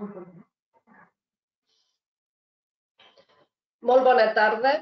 Molt buenas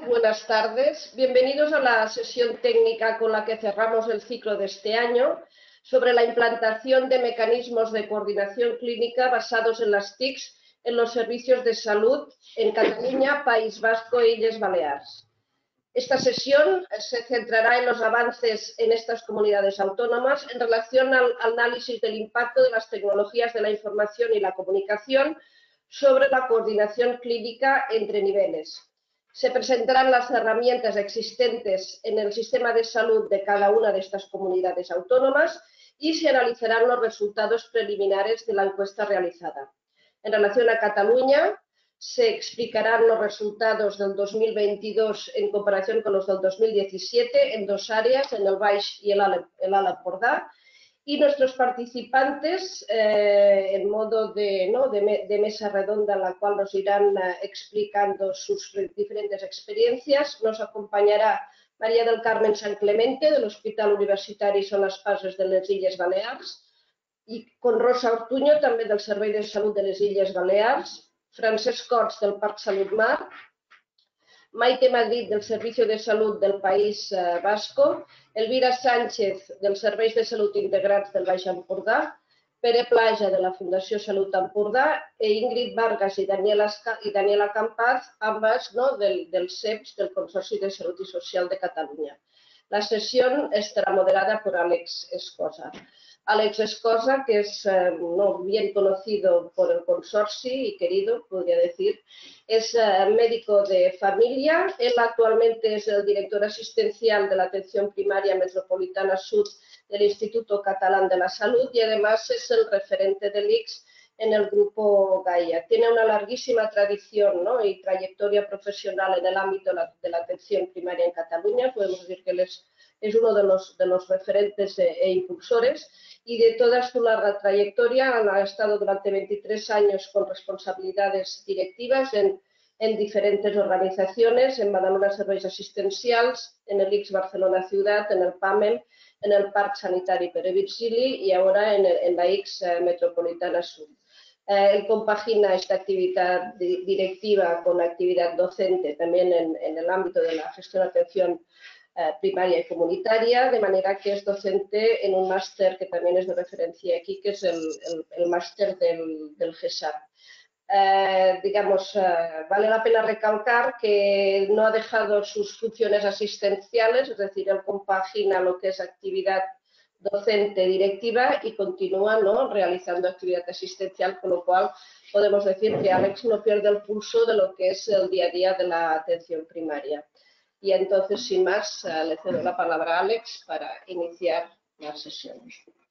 tardes. Bienvenidos a la sesión técnica con la que cerramos el ciclo de este año sobre la implantación de mecanismos de coordinación clínica basados en las TICs en los servicios de salud en Cataluña, País Vasco e Illes Baleares. Esta sesión se centrará en los avances en estas comunidades autónomas en relación al análisis del impacto de las tecnologías de la información y la comunicación sobre la coordinación clínica entre niveles. Se presentarán las herramientas existentes en el sistema de salud de cada una de estas comunidades autónomas y se analizarán los resultados preliminares de la encuesta realizada. En relación a Cataluña, se explicarán los resultados del 2022 en comparación con los del 2017 en dos áreas, en el Baix y el Alt Empordà, y nuestros participantes, en modo de mesa redonda en la cual nos irán explicando sus diferentes experiencias, nos acompañará María del Carmen San Clemente, del Hospital Universitari Son Espases de les Illes Balears, i con Rosa Ortuño, també del Servei de Salut de les Illes Balears, Francesc Cots, del Parc Salut Mar, Maite Madrid, del Servicio de Salud del País Vasco, Elvira Sánchez, dels Serveis de Salut Integrats del Baix Empordà, Pere Plaja, de la Fundació Salut Empordà, i Ingrid Vargas i Daniela Campaz, ambas del CEPS, del Consorci de Salut i Social de Catalunya. La sesión estará moderada por Àlex Escosa. Àlex Escosa, que es bien conocido por el consorcio y querido, podría decir, es médico de familia. Él actualmente es el director asistencial de la Atención Primaria Metropolitana Sur del Instituto Catalán de la Salud y además es el referente del ICS en el grupo Gaia. Tiene una larguísima tradición y trayectoria profesional en el ámbito de la atención primaria en Cataluña. Podemos decir que él es uno de los referentes e impulsores, y de toda su larga trayectoria ha estado durante 23 años con responsabilidades directivas en diferentes organizaciones, en Badalona Serveis Asistencials, en el ICS Barcelona Ciudad, en el PAMEL, en el Parc Sanitari Pere Virgili y ahora en la ICS Metropolitana Sur. Él compagina esta actividad directiva con la actividad docente también en el ámbito de la gestión de atención primaria y comunitaria, de manera que es docente en un máster que también es de referencia aquí, que es el máster del GESAP. Vale la pena recalcar que no ha dejado sus funciones asistenciales, es decir, él compagina lo que es actividad docente directiva y continúa realizando actividad asistencial, con lo cual podemos decir que Àlex no pierde el pulso de lo que es el día a día de la atención primaria. Y entonces, sin más, le cedo la palabra a Àlex para iniciar la sesión.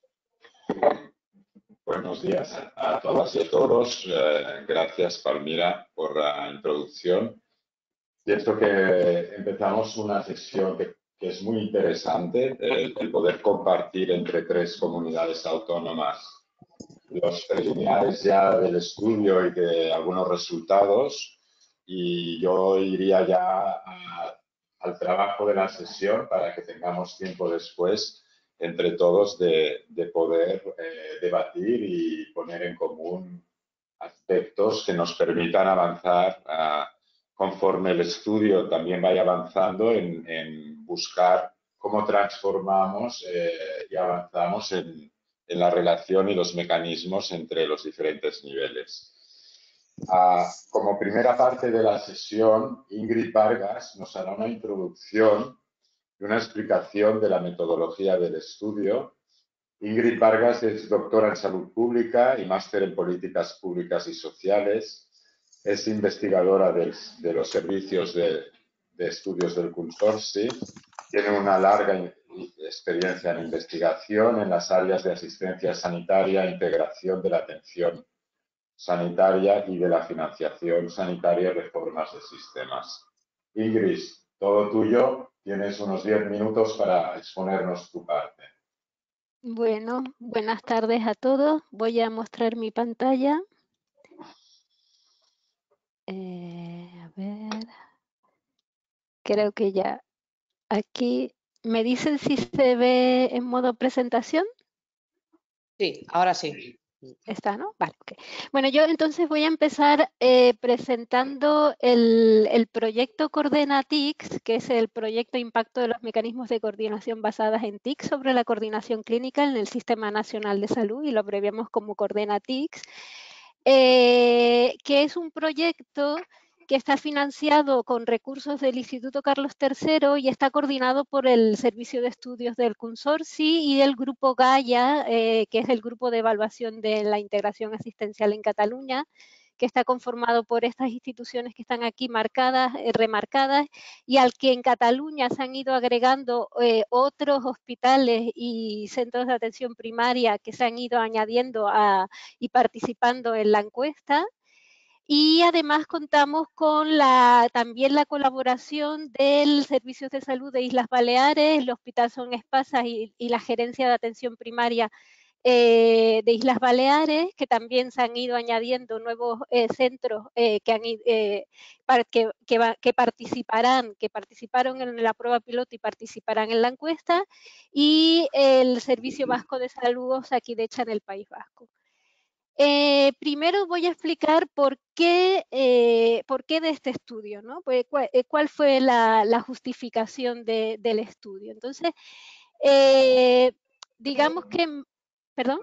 Buenos días a todas y a todos. Gracias, Palmira, por la introducción. Pienso que empezamos una sesión que es muy interesante, el poder compartir entre tres comunidades autónomas los preliminares ya del estudio y de algunos resultados. Y yo iría ya al trabajo de la sesión para que tengamos tiempo después entre todos de poder debatir y poner en común aspectos que nos permitan avanzar conforme el estudio también vaya avanzando en buscar cómo transformamos y avanzamos en la relación y los mecanismos entre los diferentes niveles. Como primera parte de la sesión, Ingrid Vargas nos hará una introducción y una explicación de la metodología del estudio. Ingrid Vargas es doctora en Salud Pública y máster en Políticas Públicas y Sociales. Es investigadora de los servicios de estudios del Consorci. Tiene una larga experiencia en investigación en las áreas de asistencia sanitaria, integración de la atención sanitaria y de la financiación sanitaria y reformas de sistemas. Ingrid, todo tuyo. Tienes unos 10 minutos para exponernos tu parte. Bueno, buenas tardes a todos. Voy a mostrar mi pantalla. A ver. Creo que ya. Aquí, ¿me dicen si se ve en modo presentación? Sí, ahora sí. Está, ¿no? Vale, ok. Bueno, yo entonces voy a empezar presentando el proyecto Coordena-TICS, que es el proyecto de impacto de los mecanismos de coordinación basadas en TICS sobre la coordinación clínica en el Sistema Nacional de Salud, y lo abreviamos como Coordena-TICS, que es un proyecto que está financiado con recursos del Instituto Carlos III y está coordinado por el Servicio de Estudios del Consorci y del Grupo Gaia, que es el Grupo de Evaluación de la Integración Asistencial en Cataluña, que está conformado por estas instituciones que están aquí marcadas, remarcadas, y al que en Cataluña se han ido agregando otros hospitales y centros de atención primaria que se han ido añadiendo y participando en la encuesta. Y además contamos con también la colaboración del Servicio de Salud de Islas Baleares, el Hospital Son Espasas y la Gerencia de Atención Primaria de Islas Baleares, que también se han ido añadiendo nuevos centros que participaron en la prueba piloto y participarán en la encuesta, y el Servicio Vasco de Salud Osakidetza en el País Vasco. Primero voy a explicar por qué de este estudio, ¿no? Pues, ¿cuál fue la justificación del estudio? Entonces, digamos que, perdón,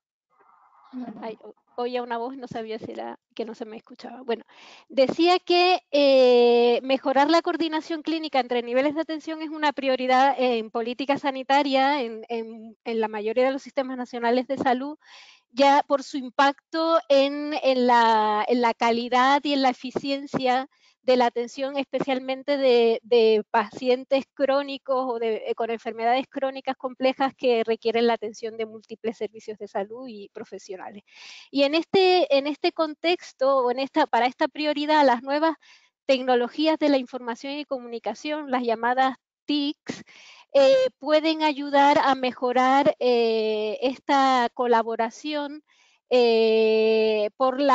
oía una voz, no sabía si era que no se me escuchaba. Bueno, decía que mejorar la coordinación clínica entre niveles de atención es una prioridad en política sanitaria en la mayoría de los sistemas nacionales de salud, ya por su impacto en la calidad y en la eficiencia de la atención, especialmente de pacientes crónicos o con enfermedades crónicas complejas que requieren la atención de múltiples servicios de salud y profesionales. Y en este contexto, o para esta prioridad, las nuevas tecnologías de la información y comunicación, las llamadas TICs, pueden ayudar a mejorar esta colaboración por la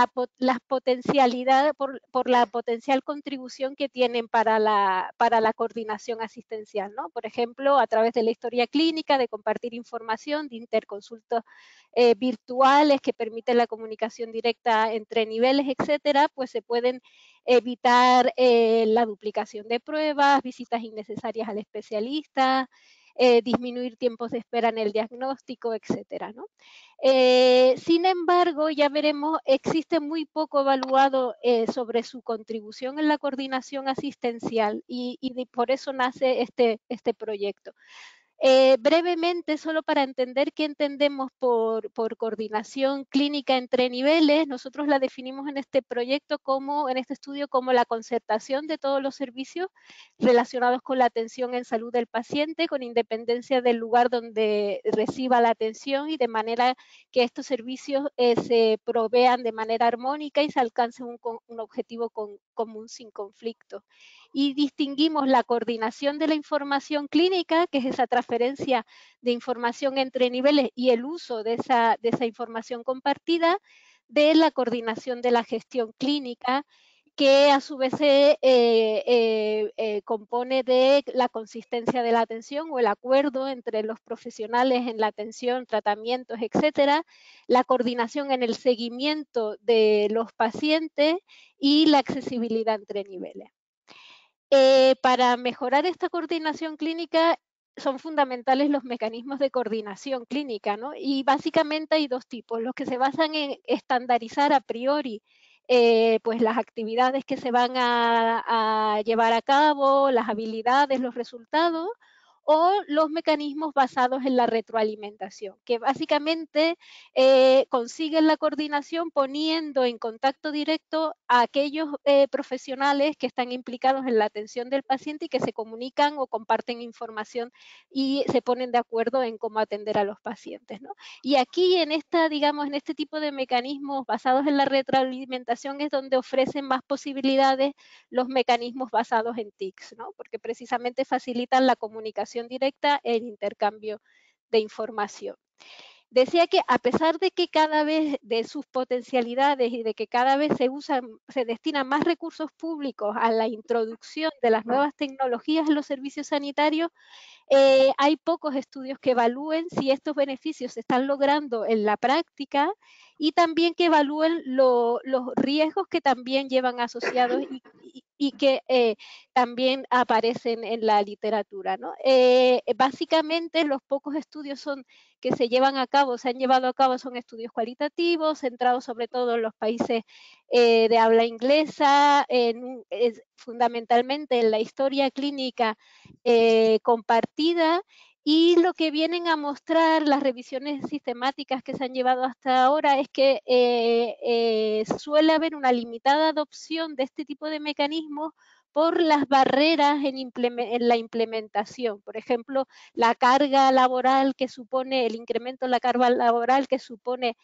potencial contribución que tienen para la coordinación asistencial, ¿no? Por ejemplo, a través de la historia clínica, de compartir información, de interconsultas virtuales que permiten la comunicación directa entre niveles, etcétera, pues se pueden evitar la duplicación de pruebas, visitas innecesarias al especialista, disminuir tiempos de espera en el diagnóstico, etcétera, ¿no? Sin embargo, ya veremos, existe muy poco evaluado sobre su contribución en la coordinación asistencial y por eso nace este proyecto. Brevemente, solo para entender qué entendemos por coordinación clínica entre niveles, nosotros la definimos en este proyecto en este estudio como la concertación de todos los servicios relacionados con la atención en salud del paciente, con independencia del lugar donde reciba la atención, y de manera que estos servicios se provean de manera armónica y se alcance un objetivo común sin conflicto. Y distinguimos la coordinación de la información clínica, que es esa transferencia de información entre niveles y el uso de esa información compartida, de la coordinación de la gestión clínica, que a su vez se compone de la consistencia de la atención o el acuerdo entre los profesionales en la atención, tratamientos, etcétera, la coordinación en el seguimiento de los pacientes y la accesibilidad entre niveles. Para mejorar esta coordinación clínica son fundamentales los mecanismos de coordinación clínica, ¿no? Y básicamente hay dos tipos: los que se basan en estandarizar a priori pues las actividades que se van a llevar a cabo, las habilidades, los resultados, o los mecanismos basados en la retroalimentación, que básicamente consiguen la coordinación poniendo en contacto directo a aquellos profesionales que están implicados en la atención del paciente y que se comunican o comparten información y se ponen de acuerdo en cómo atender a los pacientes, ¿no? Y aquí en este tipo de mecanismos basados en la retroalimentación es donde ofrecen más posibilidades los mecanismos basados en TICs, ¿no? Porque precisamente facilitan la comunicación directa e el intercambio de información. Decía que a pesar de que cada vez de sus potencialidades y de que cada vez se destinan más recursos públicos a la introducción de las nuevas tecnologías en los servicios sanitarios, Hay pocos estudios que evalúen si estos beneficios se están logrando en la práctica y también que evalúen los riesgos que también llevan asociados y que también aparecen en la literatura, ¿no? Básicamente los pocos estudios que se han llevado a cabo son estudios cualitativos, centrados sobre todo en los países de habla inglesa, fundamentalmente en la historia clínica compartida, y lo que vienen a mostrar las revisiones sistemáticas que se han llevado hasta ahora es que suele haber una limitada adopción de este tipo de mecanismos por las barreras en la implementación. Por ejemplo, la carga laboral que supone, el incremento de la carga laboral que supone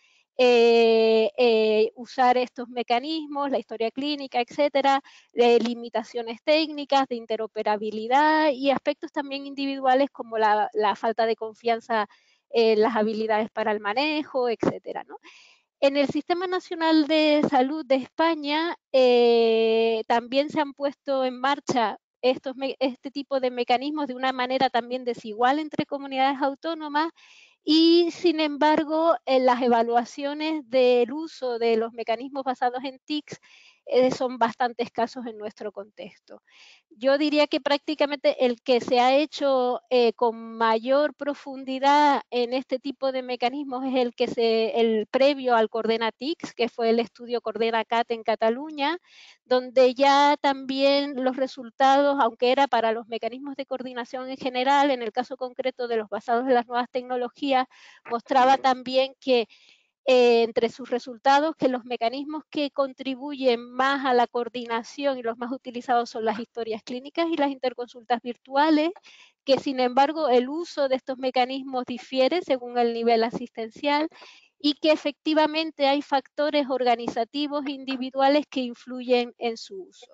usar estos mecanismos, la historia clínica, etcétera, limitaciones técnicas, de interoperabilidad y aspectos también individuales como la falta de confianza en las habilidades para el manejo, etcétera, ¿no? En el Sistema Nacional de Salud de España también se han puesto en marcha este tipo de mecanismos de una manera también desigual entre comunidades autónomas y, sin embargo, en las evaluaciones del uso de los mecanismos basados en TICs son bastante escasos en nuestro contexto. Yo diría que prácticamente el que se ha hecho con mayor profundidad en este tipo de mecanismos es el previo al Coordena-TICs, que fue el estudio Coordena-CAT en Cataluña, donde ya también los resultados, aunque era para los mecanismos de coordinación en general, en el caso concreto de los basados en las nuevas tecnologías, mostraba también que entre sus resultados que los mecanismos que contribuyen más a la coordinación y los más utilizados son las historias clínicas y las interconsultas virtuales, que sin embargo el uso de estos mecanismos difiere según el nivel asistencial y que efectivamente hay factores organizativos e individuales que influyen en su uso.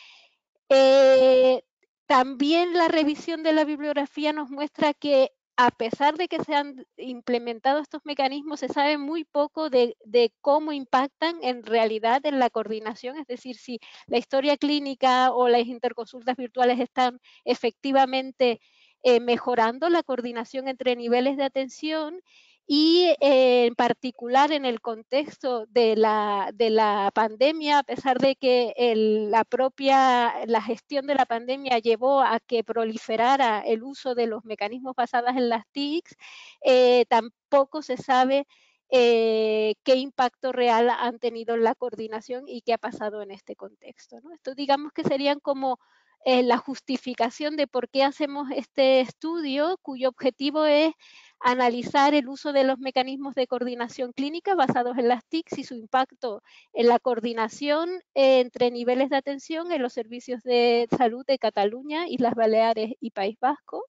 También la revisión de la bibliografía nos muestra que a pesar de que se han implementado estos mecanismos, se sabe muy poco de cómo impactan en realidad en la coordinación, es decir, si la historia clínica o las interconsultas virtuales están efectivamente mejorando la coordinación entre niveles de atención y en particular en el contexto de la pandemia, a pesar de que la gestión de la pandemia llevó a que proliferara el uso de los mecanismos basados en las TICs, tampoco se sabe qué impacto real han tenido en la coordinación y qué ha pasado en este contexto, ¿no? Esto digamos que serían como la justificación de por qué hacemos este estudio, cuyo objetivo es analizar el uso de los mecanismos de coordinación clínica basados en las TICs y su impacto en la coordinación entre niveles de atención en los servicios de salud de Cataluña, Islas Baleares y País Vasco.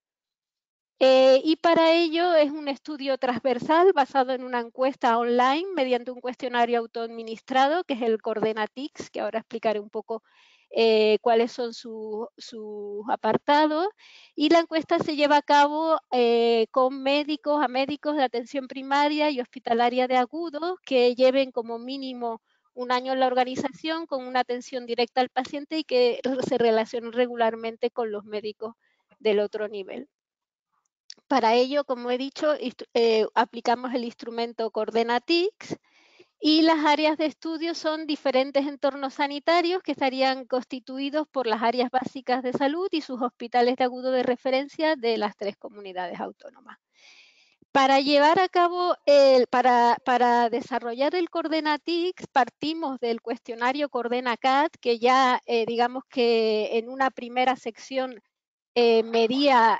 Y para ello es un estudio transversal basado en una encuesta online mediante un cuestionario autoadministrado, que es el Coordena-TICs, que ahora explicaré un poco cuáles son sus apartados. Y la encuesta se lleva a cabo con médicos de atención primaria y hospitalaria de agudos que lleven como mínimo un año en la organización con una atención directa al paciente y que se relacionen regularmente con los médicos del otro nivel. Para ello, como he dicho, aplicamos el instrumento Coordena-TICs y las áreas de estudio son diferentes entornos sanitarios que estarían constituidos por las áreas básicas de salud y sus hospitales de agudo de referencia de las 3 comunidades autónomas. Para llevar a cabo, para desarrollar el Coordena-TICs, partimos del cuestionario Coordena-CAT, que ya digamos que en una primera sección medía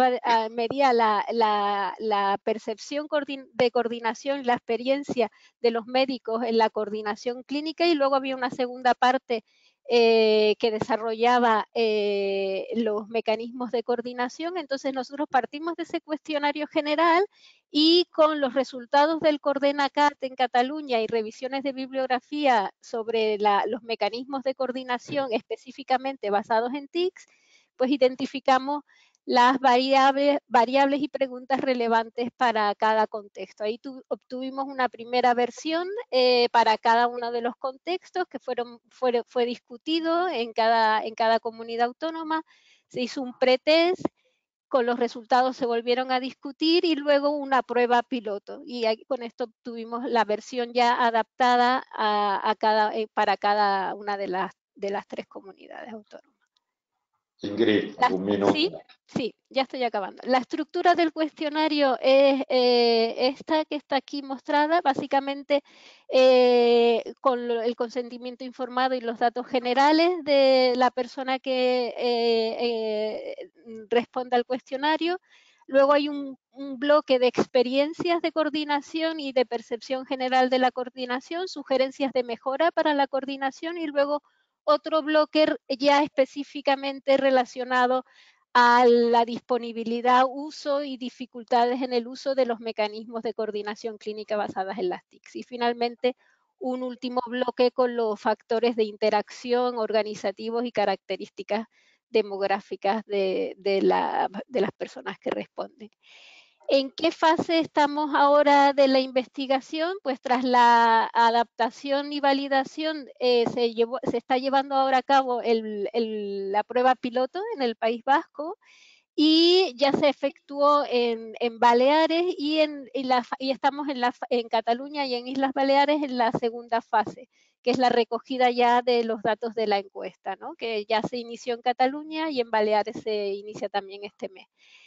la percepción de coordinación y la experiencia de los médicos en la coordinación clínica, y luego había una segunda parte que desarrollaba los mecanismos de coordinación. Entonces nosotros partimos de ese cuestionario general y con los resultados del Coordena-CAT en Cataluña y revisiones de bibliografía sobre los mecanismos de coordinación específicamente basados en TICs, pues identificamos las variables y preguntas relevantes para cada contexto. Ahí obtuvimos una primera versión para cada uno de los contextos que fue discutido en cada comunidad autónoma. Se hizo un pretest con los resultados se volvieron a discutir y luego una prueba piloto. Y ahí, con esto tuvimos la versión ya adaptada para cada una de las 3 comunidades autónomas. Ingrid, un minuto. Sí, ya estoy acabando. La estructura del cuestionario es esta que está aquí mostrada, básicamente con el consentimiento informado y los datos generales de la persona que responde al cuestionario. Luego hay un bloque de experiencias de coordinación y de percepción general de la coordinación, sugerencias de mejora para la coordinación y luego otro bloque ya específicamente relacionado a la disponibilidad, uso y dificultades en el uso de los mecanismos de coordinación clínica basadas en las TICs. Y finalmente, un último bloque con los factores de interacción organizativos y características demográficas de las personas que responden. ¿En qué fase estamos ahora de la investigación? Pues tras la adaptación y validación se está llevando ahora a cabo la prueba piloto en el País Vasco y ya se efectuó en Baleares y estamos en Cataluña y en Islas Baleares en la segunda fase, que es la recogida ya de los datos de la encuesta, ¿no? Que ya se inició en Cataluña y en Baleares se inicia también este mes.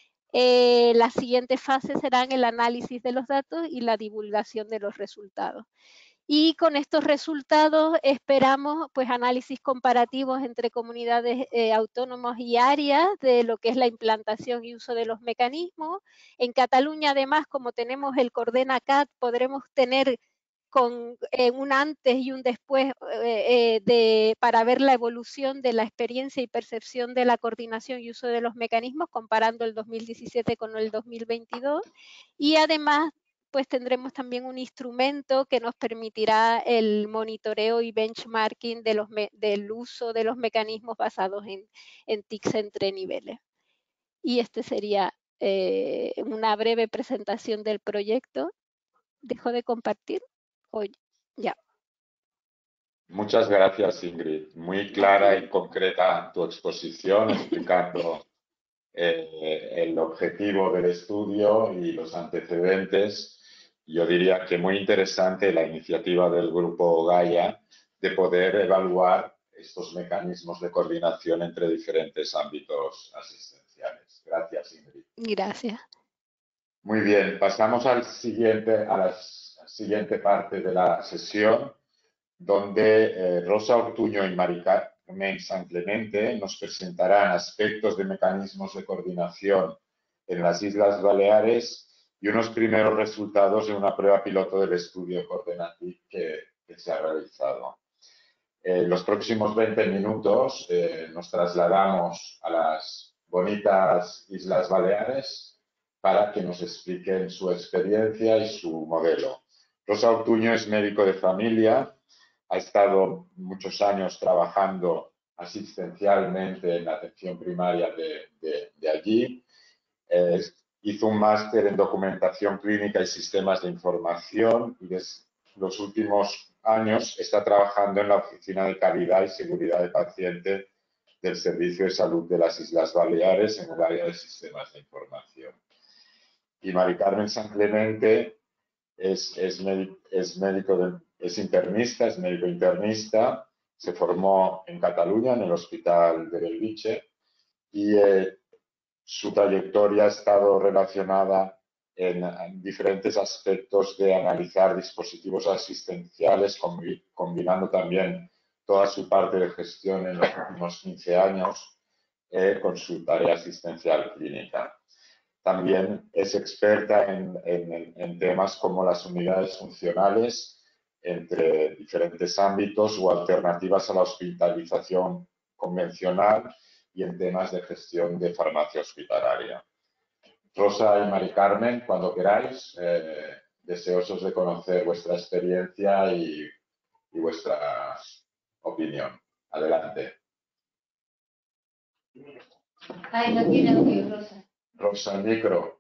La siguiente fase será el análisis de los datos y la divulgación de los resultados. Y con estos resultados esperamos pues análisis comparativos entre comunidades autónomas y áreas de lo que es la implantación y uso de los mecanismos. En Cataluña, además, como tenemos el Coordena-CAT, podremos tener con un antes y un después para ver la evolución de la experiencia y percepción de la coordinación y uso de los mecanismos, comparando el 2017 con el 2022. Y además, pues tendremos también un instrumento que nos permitirá el monitoreo y benchmarking del uso de los mecanismos basados en TICs entre niveles. Y este sería una breve presentación del proyecto. ¿Dejo de compartir? Ya. Muchas gracias, Ingrid. Muy clara y concreta tu exposición, explicando el objetivo del estudio y los antecedentes. Yo diría que muy interesante la iniciativa del Grupo Gaia de poder evaluar estos mecanismos de coordinación entre diferentes ámbitos asistenciales. Gracias, Ingrid. Gracias. Muy bien, pasamos a la siguiente parte de la sesión, donde Rosa Ortuño y Mari Carmen San Clemente nos presentarán aspectos de mecanismos de coordinación en las Islas Baleares y unos primeros resultados de una prueba piloto del estudio Coordinatic que se ha realizado. En los próximos 20 minutos nos trasladamos a las bonitas Islas Baleares para que nos expliquen su experiencia y su modelo. Rosa Ortuño es médico de familia, ha estado muchos años trabajando asistencialmente en la atención primaria de allí. Hizo un máster en documentación clínica y sistemas de información y desde los últimos años está trabajando en la Oficina de Calidad y Seguridad de Paciente del Servicio de Salud de las Islas Baleares en el área de sistemas de información. Y Mari Carmen San Clemente es médico internista, se formó en Cataluña, en el Hospital de Bellvitge, y su trayectoria ha estado relacionada en diferentes aspectos de analizar dispositivos asistenciales, combinando también toda su parte de gestión en los últimos 15 años con su tarea asistencial clínica. También es experta en temas como las unidades funcionales entre diferentes ámbitos o alternativas a la hospitalización convencional y en temas de gestión de farmacia hospitalaria. Rosa y Mari Carmen, cuando queráis, deseosos de conocer vuestra experiencia y vuestra opinión. Adelante. Ay, no tiene audio, Rosa. Rosa, el micro.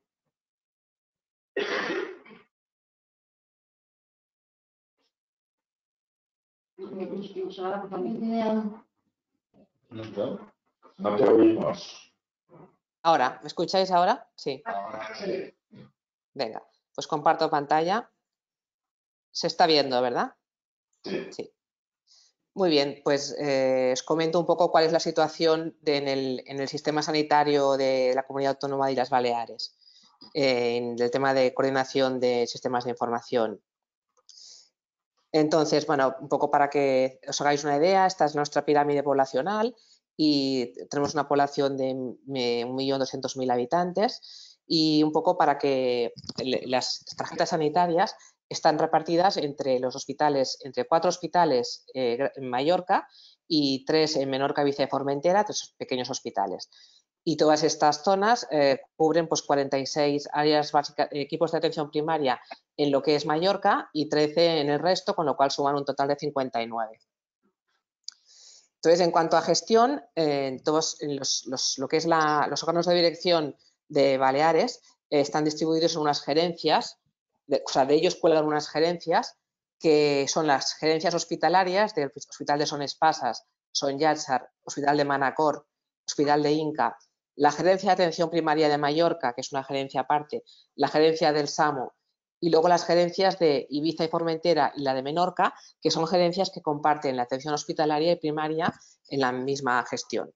No te oímos. Ahora, ¿me escucháis ahora? Sí. Ahora sí. Venga, pues comparto pantalla. Se está viendo, ¿verdad? Sí. Sí. Muy bien, pues os comento un poco cuál es la situación en el sistema sanitario de la Comunidad Autónoma de las Baleares, en el tema de coordinación de sistemas de información. Entonces, bueno, un poco para que os hagáis una idea, esta es nuestra pirámide poblacional y tenemos una población de 1.200.000 habitantes y un poco para que las tarjetas sanitarias están repartidas entre los hospitales, entre 4 hospitales en Mallorca y 3 en Menorca, Ibiza y Formentera, 3 pequeños hospitales. Y todas estas zonas cubren pues 46 áreas básicas, equipos de atención primaria en lo que es Mallorca y 13 en el resto, con lo cual suman un total de 59. Entonces, en cuanto a gestión, todos lo que es los órganos de dirección de Baleares están distribuidos en unas gerencias, o sea, de ellos cuelgan unas gerencias que son las gerencias hospitalarias del Hospital de Son Espasas, Son Llàtzer, Hospital de Manacor, Hospital de Inca, la gerencia de atención primaria de Mallorca, que es una gerencia aparte, la gerencia del SAMU y luego las gerencias de Ibiza y Formentera y la de Menorca, que son gerencias que comparten la atención hospitalaria y primaria en la misma gestión.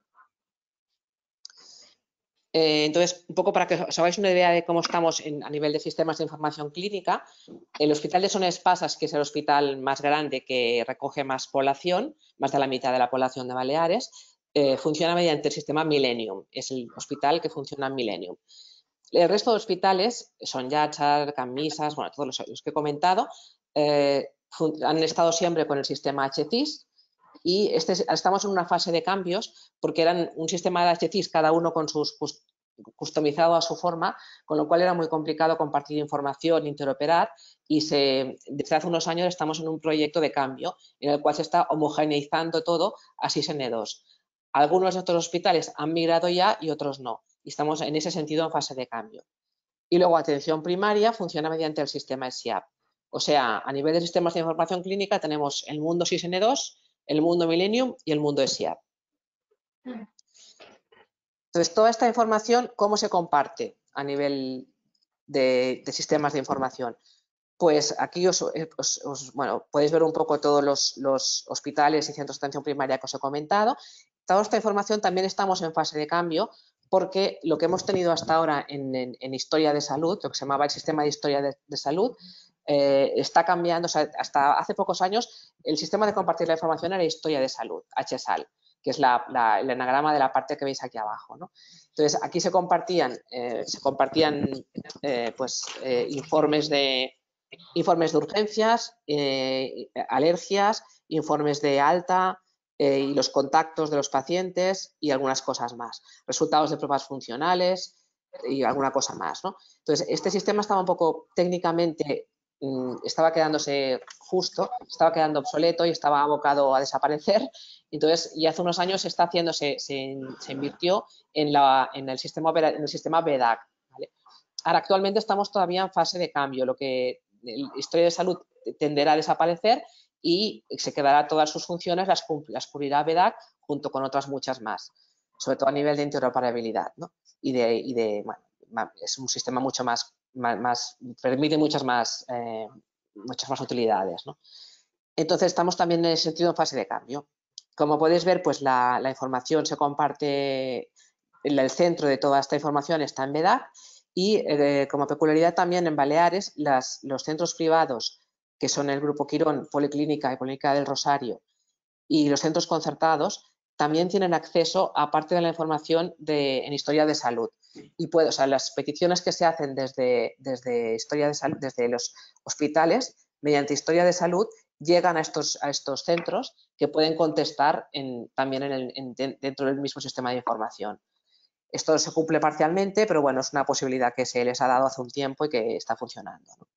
Entonces, un poco para que os hagáis una idea de cómo estamos a nivel de sistemas de información clínica, el Hospital de Son Espasas, que es el hospital más grande que recoge más población, más de la mitad de la población de Baleares, funciona mediante el sistema Millennium. Es el hospital que funciona en Millennium. El resto de hospitales, Son Llàtzer, Can Misas, bueno, todos los que he comentado, han estado siempre con el sistema HCIS y estamos en una fase de cambios porque eran un sistema de HCIS cada uno con sus customizado a su forma, con lo cual era muy complicado compartir información, interoperar y desde hace unos años estamos en un proyecto de cambio en el cual se está homogeneizando todo a SIS-N2. Algunos de estos hospitales han migrado ya y otros no. Y estamos en ese sentido en fase de cambio. Y luego atención primaria funciona mediante el sistema SIAP. O sea, a nivel de sistemas de información clínica tenemos el mundo SIS-N2, el mundo Millennium y el mundo SIAP. Entonces, toda esta información, ¿cómo se comparte a nivel de sistemas de información? Pues aquí bueno, podéis ver un poco todos los hospitales y centros de atención primaria que os he comentado. Toda esta información también estamos en fase de cambio porque lo que hemos tenido hasta ahora en historia de salud, lo que se llamaba el sistema de historia de salud, está cambiando. O sea, hasta hace pocos años el sistema de compartir la información era historia de salud, HSAL, que es el enagrama de la parte que veis aquí abajo, ¿no? Entonces, aquí se compartían informes de urgencias, alergias, informes de alta y los contactos de los pacientes y algunas cosas más. Resultados de pruebas funcionales y alguna cosa más, ¿no? Entonces, este sistema estaba un poco técnicamente, estaba quedándose justo, estaba quedando obsoleto y estaba abocado a desaparecer. Entonces, ya hace unos años se invirtió en el sistema BEDAC, ¿vale? Ahora, actualmente estamos todavía en fase de cambio, lo que la historia de salud tenderá a desaparecer y se quedará todas sus funciones, las cubrirá BEDAC junto con otras muchas más, sobre todo a nivel de interoperabilidad, ¿no? Bueno, es un sistema mucho más permite muchas más utilidades, ¿no? Entonces estamos también en ese sentido en fase de cambio. Como podéis ver, pues la información se comparte, el centro de toda esta información está en BEDAC. Y como peculiaridad también en Baleares, los centros privados, que son el Grupo Quirón, Policlínica y Policlínica del Rosario, y los centros concertados, también tienen acceso a parte de la información en historia de salud. Y o sea, las peticiones que se hacen desde historia de salud, desde los hospitales, mediante historia de salud, llegan a estos centros que pueden contestar también dentro del mismo sistema de información. Esto se cumple parcialmente, pero bueno, es una posibilidad que se les ha dado hace un tiempo y que está funcionando, ¿no?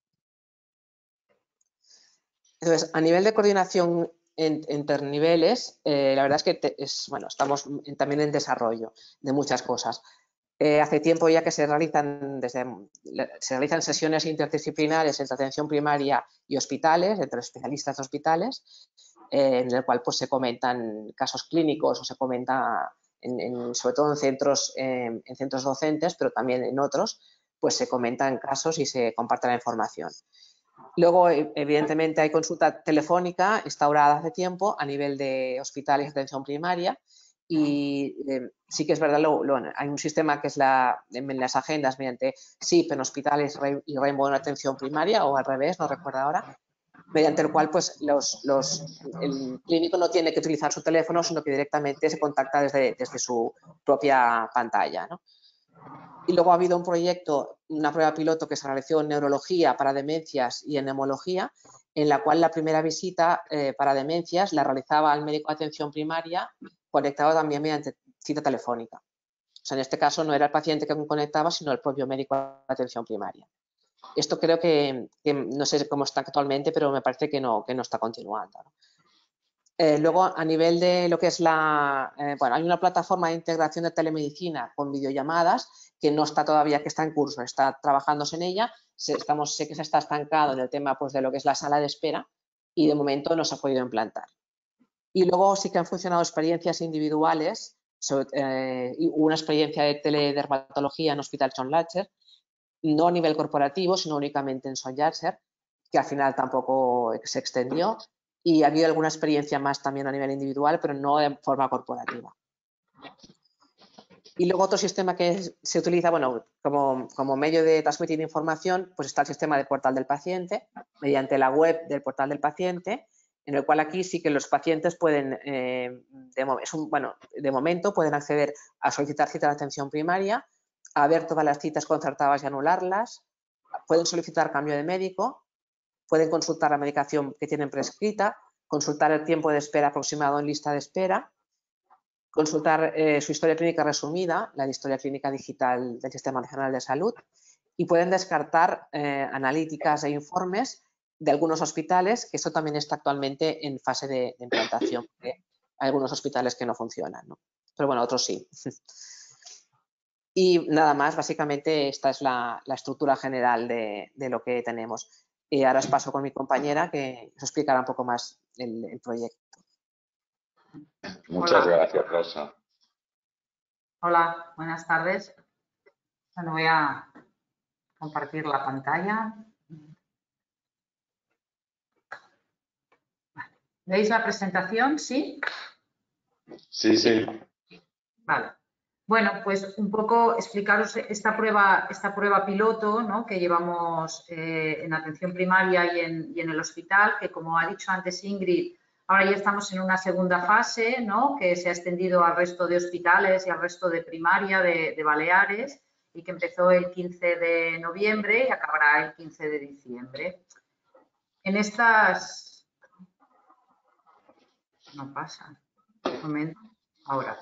Entonces, a nivel de coordinación entre niveles, la verdad es que estamos también en desarrollo de muchas cosas. Hace tiempo ya que se realizan sesiones interdisciplinares entre atención primaria y hospitales, entre especialistas de hospitales, en el cual pues, se comentan casos clínicos o se comenta sobre todo en centros docentes, pero también en otros, pues se comentan casos y se comparte la información. Luego, evidentemente, hay consulta telefónica instaurada hace tiempo a nivel de hospitales de atención primaria y sí que es verdad, hay un sistema que es en las agendas mediante SIP en hospitales y Rainbow en atención primaria, o al revés, no recuerdo ahora, mediante el cual pues, el clínico no tiene que utilizar su teléfono, sino que directamente se contacta desde su propia pantalla, ¿no? Y luego ha habido un proyecto, una prueba piloto que se realizó en neurología para demencias y en neumología, en la cual la primera visita para demencias la realizaba el médico de atención primaria, conectado también mediante cita telefónica. O sea, en este caso no era el paciente que conectaba, sino el propio médico de atención primaria. Esto creo que no sé cómo está actualmente, pero me parece que no está continuando, ¿no? Luego, a nivel de lo que es bueno, hay una plataforma de integración de telemedicina con videollamadas que no está todavía, que está en curso, está trabajándose en ella. Sé que se está estancado en el tema pues, de lo que es la sala de espera y de momento no se ha podido implantar. Y luego sí que han funcionado experiencias individuales, una experiencia de teledermatología en Hospital John Latcher, no a nivel corporativo, sino únicamente en Son Llàtzer, que al final tampoco se extendió. Y ha habido alguna experiencia más también a nivel individual, pero no de forma corporativa. Y luego otro sistema que se utiliza, bueno, como medio de transmitir información, pues está el sistema de portal del paciente, mediante la web del portal del paciente, en el cual aquí sí que los pacientes pueden, de momento pueden acceder a solicitar cita de atención primaria, a ver todas las citas concertadas y anularlas, pueden solicitar cambio de médico, pueden consultar la medicación que tienen prescrita, consultar el tiempo de espera aproximado en lista de espera, consultar su historia clínica resumida, la historia clínica digital del Sistema Nacional de Salud, y pueden descartar analíticas e informes de algunos hospitales, que eso también está actualmente en fase de implantación, porque hay algunos hospitales que no funcionan, ¿no? Pero bueno, otros sí. Y nada más, básicamente esta es la estructura general de lo que tenemos. Y ahora os paso con mi compañera que os explicará un poco más el proyecto. Muchas gracias, Rosa. Hola, buenas tardes. Bueno, voy a compartir la pantalla. ¿Veis la presentación? ¿Sí? Sí, sí. Vale. Bueno, pues un poco explicaros esta prueba piloto, ¿no?, que llevamos en atención primaria y en el hospital, que como ha dicho antes Ingrid, ahora ya estamos en una segunda fase, ¿no?, que se ha extendido al resto de hospitales y al resto de primaria de Baleares y que empezó el 15 de noviembre y acabará el 15 de diciembre. En estas... No pasa. Un momento. Ahora.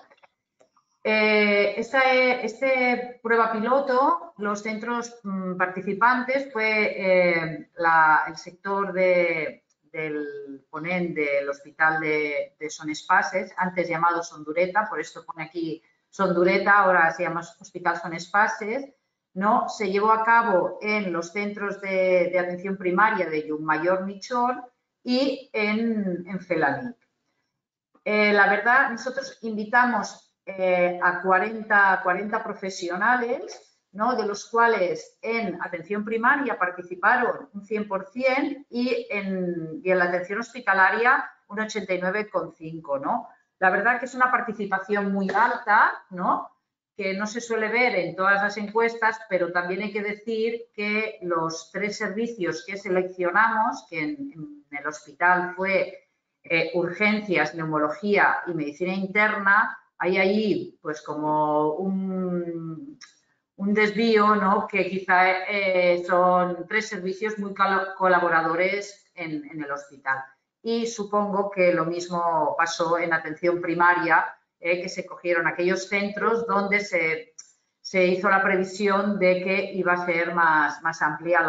Este prueba piloto, los centros participantes fue el sector del ponent del hospital de Son Espases, antes llamado Son Dureta, por esto pone aquí Son Dureta, ahora se llama Hospital Son Espases, ¿no? Se llevó a cabo en los centros de atención primaria de Llucmajor, Michol y en Felanitx. La verdad, nosotros invitamos a 40 profesionales, ¿no?, de los cuales en atención primaria participaron un 100% y en la atención hospitalaria un 89,5%, ¿no? La verdad que es una participación muy alta, ¿no?, que no se suele ver en todas las encuestas, pero también hay que decir que los 3 servicios que seleccionamos, que en el hospital fue urgencias, neumología y medicina interna, hay ahí pues como un desvío, ¿no?, que quizá son 3 servicios muy colaboradores en el hospital. Y supongo que lo mismo pasó en atención primaria, que se cogieron aquellos centros donde se hizo la previsión de que iba a ser más amplia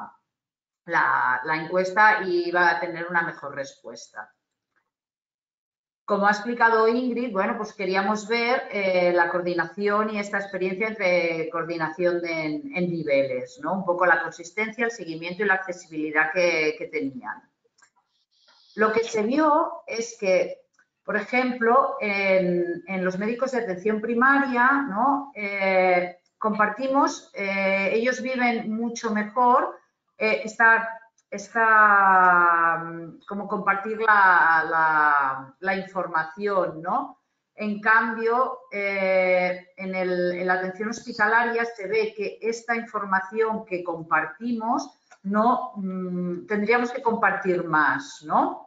la encuesta y iba a tener una mejor respuesta. Como ha explicado Ingrid, bueno, pues queríamos ver la coordinación y esta experiencia entre coordinación en niveles, ¿no? Un poco la consistencia, el seguimiento y la accesibilidad que tenían. Lo que se vio es que, Por ejemplo, en los médicos de atención primaria, ¿no? Compartimos, ellos viven mucho mejor, como compartir la información, ¿no? En cambio, en la atención hospitalaria se ve que esta información que compartimos no tendríamos que compartir más, ¿no?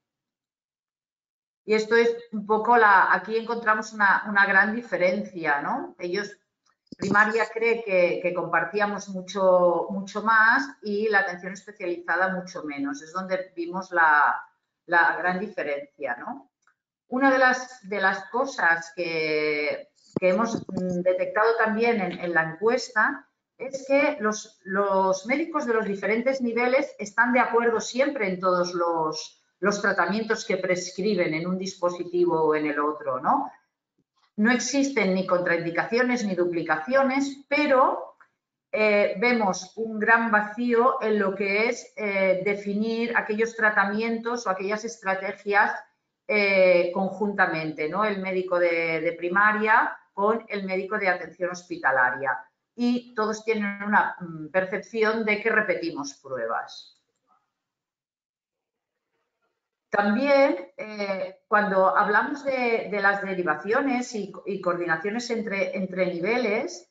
Y esto es un poco aquí encontramos una gran diferencia, ¿no? Ellos, primaria cree que compartíamos mucho más y la atención especializada mucho menos. Es donde vimos la gran diferencia, ¿no? Una de las cosas que hemos detectado también en la encuesta es que los médicos de los diferentes niveles están de acuerdo siempre en todos los tratamientos que prescriben en un dispositivo o en el otro, ¿no? No existen ni contraindicaciones ni duplicaciones, pero vemos un gran vacío en lo que es definir aquellos tratamientos o aquellas estrategias conjuntamente, ¿no? El médico de primaria con el médico de atención hospitalaria. Y todos tienen una percepción de que repetimos pruebas. También, cuando hablamos de las derivaciones y coordinaciones entre niveles,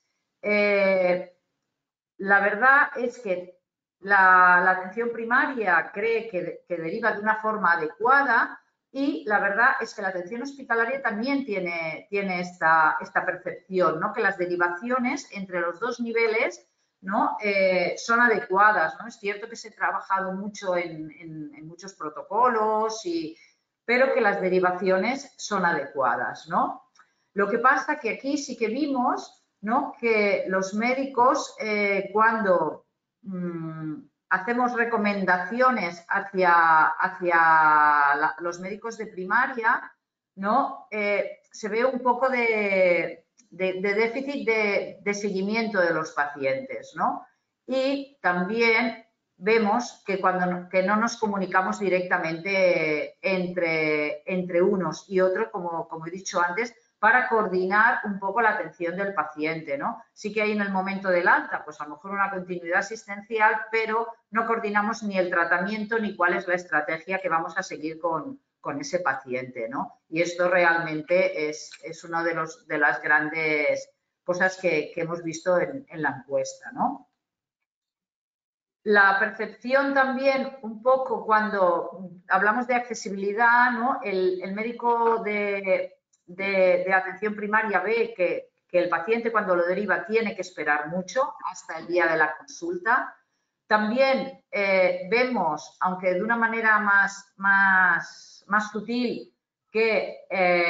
la verdad es que la atención primaria cree que deriva de una forma adecuada y la verdad es que la atención hospitalaria también tiene esta percepción, ¿no? Que las derivaciones entre los dos niveles, ¿no? Son adecuadas, ¿no? Es cierto que se ha trabajado mucho en muchos protocolos, pero que las derivaciones son adecuadas, ¿no? Lo que pasa que aquí sí que vimos, ¿no? Que los médicos, cuando hacemos recomendaciones hacia los médicos de primaria, ¿no? Se ve un poco de déficit de seguimiento de los pacientes, ¿no? Y también vemos que que no nos comunicamos directamente entre unos y otros, como he dicho antes, para coordinar un poco la atención del paciente, ¿no? Sí que hay en el momento del alta, pues a lo mejor una continuidad asistencial, pero no coordinamos ni el tratamiento ni cuál es la estrategia que vamos a seguir con ese paciente, ¿no? Y esto realmente es una de las grandes cosas que hemos visto en la encuesta, ¿no? La percepción también, un poco cuando hablamos de accesibilidad, ¿no? El médico de atención primaria ve que el paciente cuando lo deriva tiene que esperar mucho hasta el día de la consulta. También vemos, aunque de una manera más sutil, que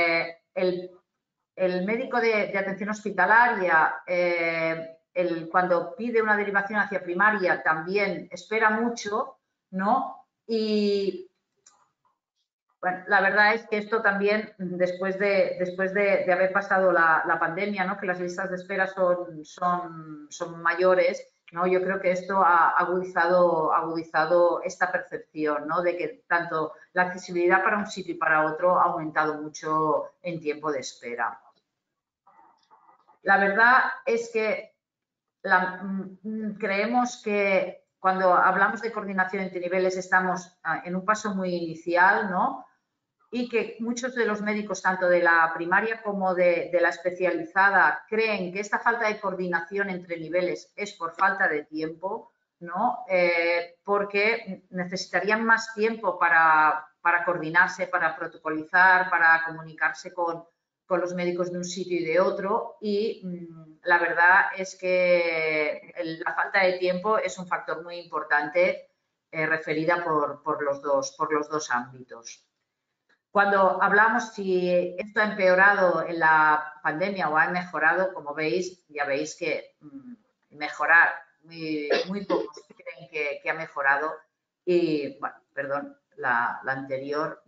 el médico de atención hospitalaria cuando pide una derivación hacia primaria también espera mucho, ¿no? Y bueno, la verdad es que esto también, después de haber pasado la pandemia, ¿no? Que las listas de espera son mayores, ¿no? Yo creo que esto ha agudizado esta percepción, ¿no? De que tanto la accesibilidad para un sitio y para otro ha aumentado mucho en tiempo de espera. La verdad es que creemos que cuando hablamos de coordinación entre niveles estamos en un paso muy inicial, ¿no? Y que muchos de los médicos, tanto de la primaria como de la especializada, creen que esta falta de coordinación entre niveles es por falta de tiempo, ¿no? Porque necesitarían más tiempo para coordinarse, para protocolizar, para comunicarse con los médicos de un sitio y de otro, y la verdad es que la falta de tiempo es un factor muy importante referida por los dos ámbitos. Cuando hablamos si esto ha empeorado en la pandemia o ha mejorado, como veis, ya veis que mejorar, muy pocos creen que ha mejorado. Y, bueno, perdón, la anterior.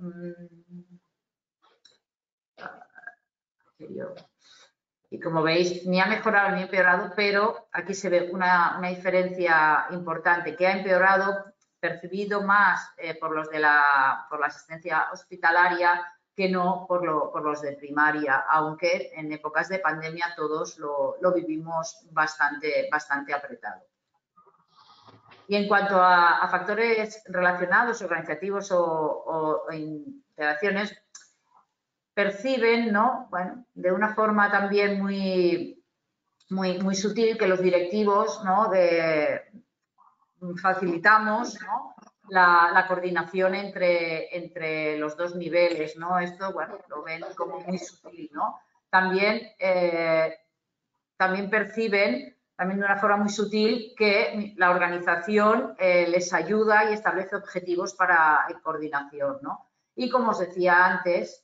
Y como veis, ni ha mejorado ni ha empeorado, pero aquí se ve una diferencia importante, que ha empeorado percibido más por la asistencia hospitalaria, que no por los de primaria, aunque en épocas de pandemia todos lo vivimos bastante apretado. Y en cuanto a factores relacionados, organizativos o interacciones, perciben, ¿no? Bueno, de una forma también muy sutil que los directivos, ¿no? Facilitamos, ¿no? la coordinación entre los dos niveles, ¿no? Esto, bueno, lo ven como muy sutil, ¿no? También perciben, también de una forma muy sutil, que la organización les ayuda y establece objetivos para coordinación, ¿no? Y como os decía antes,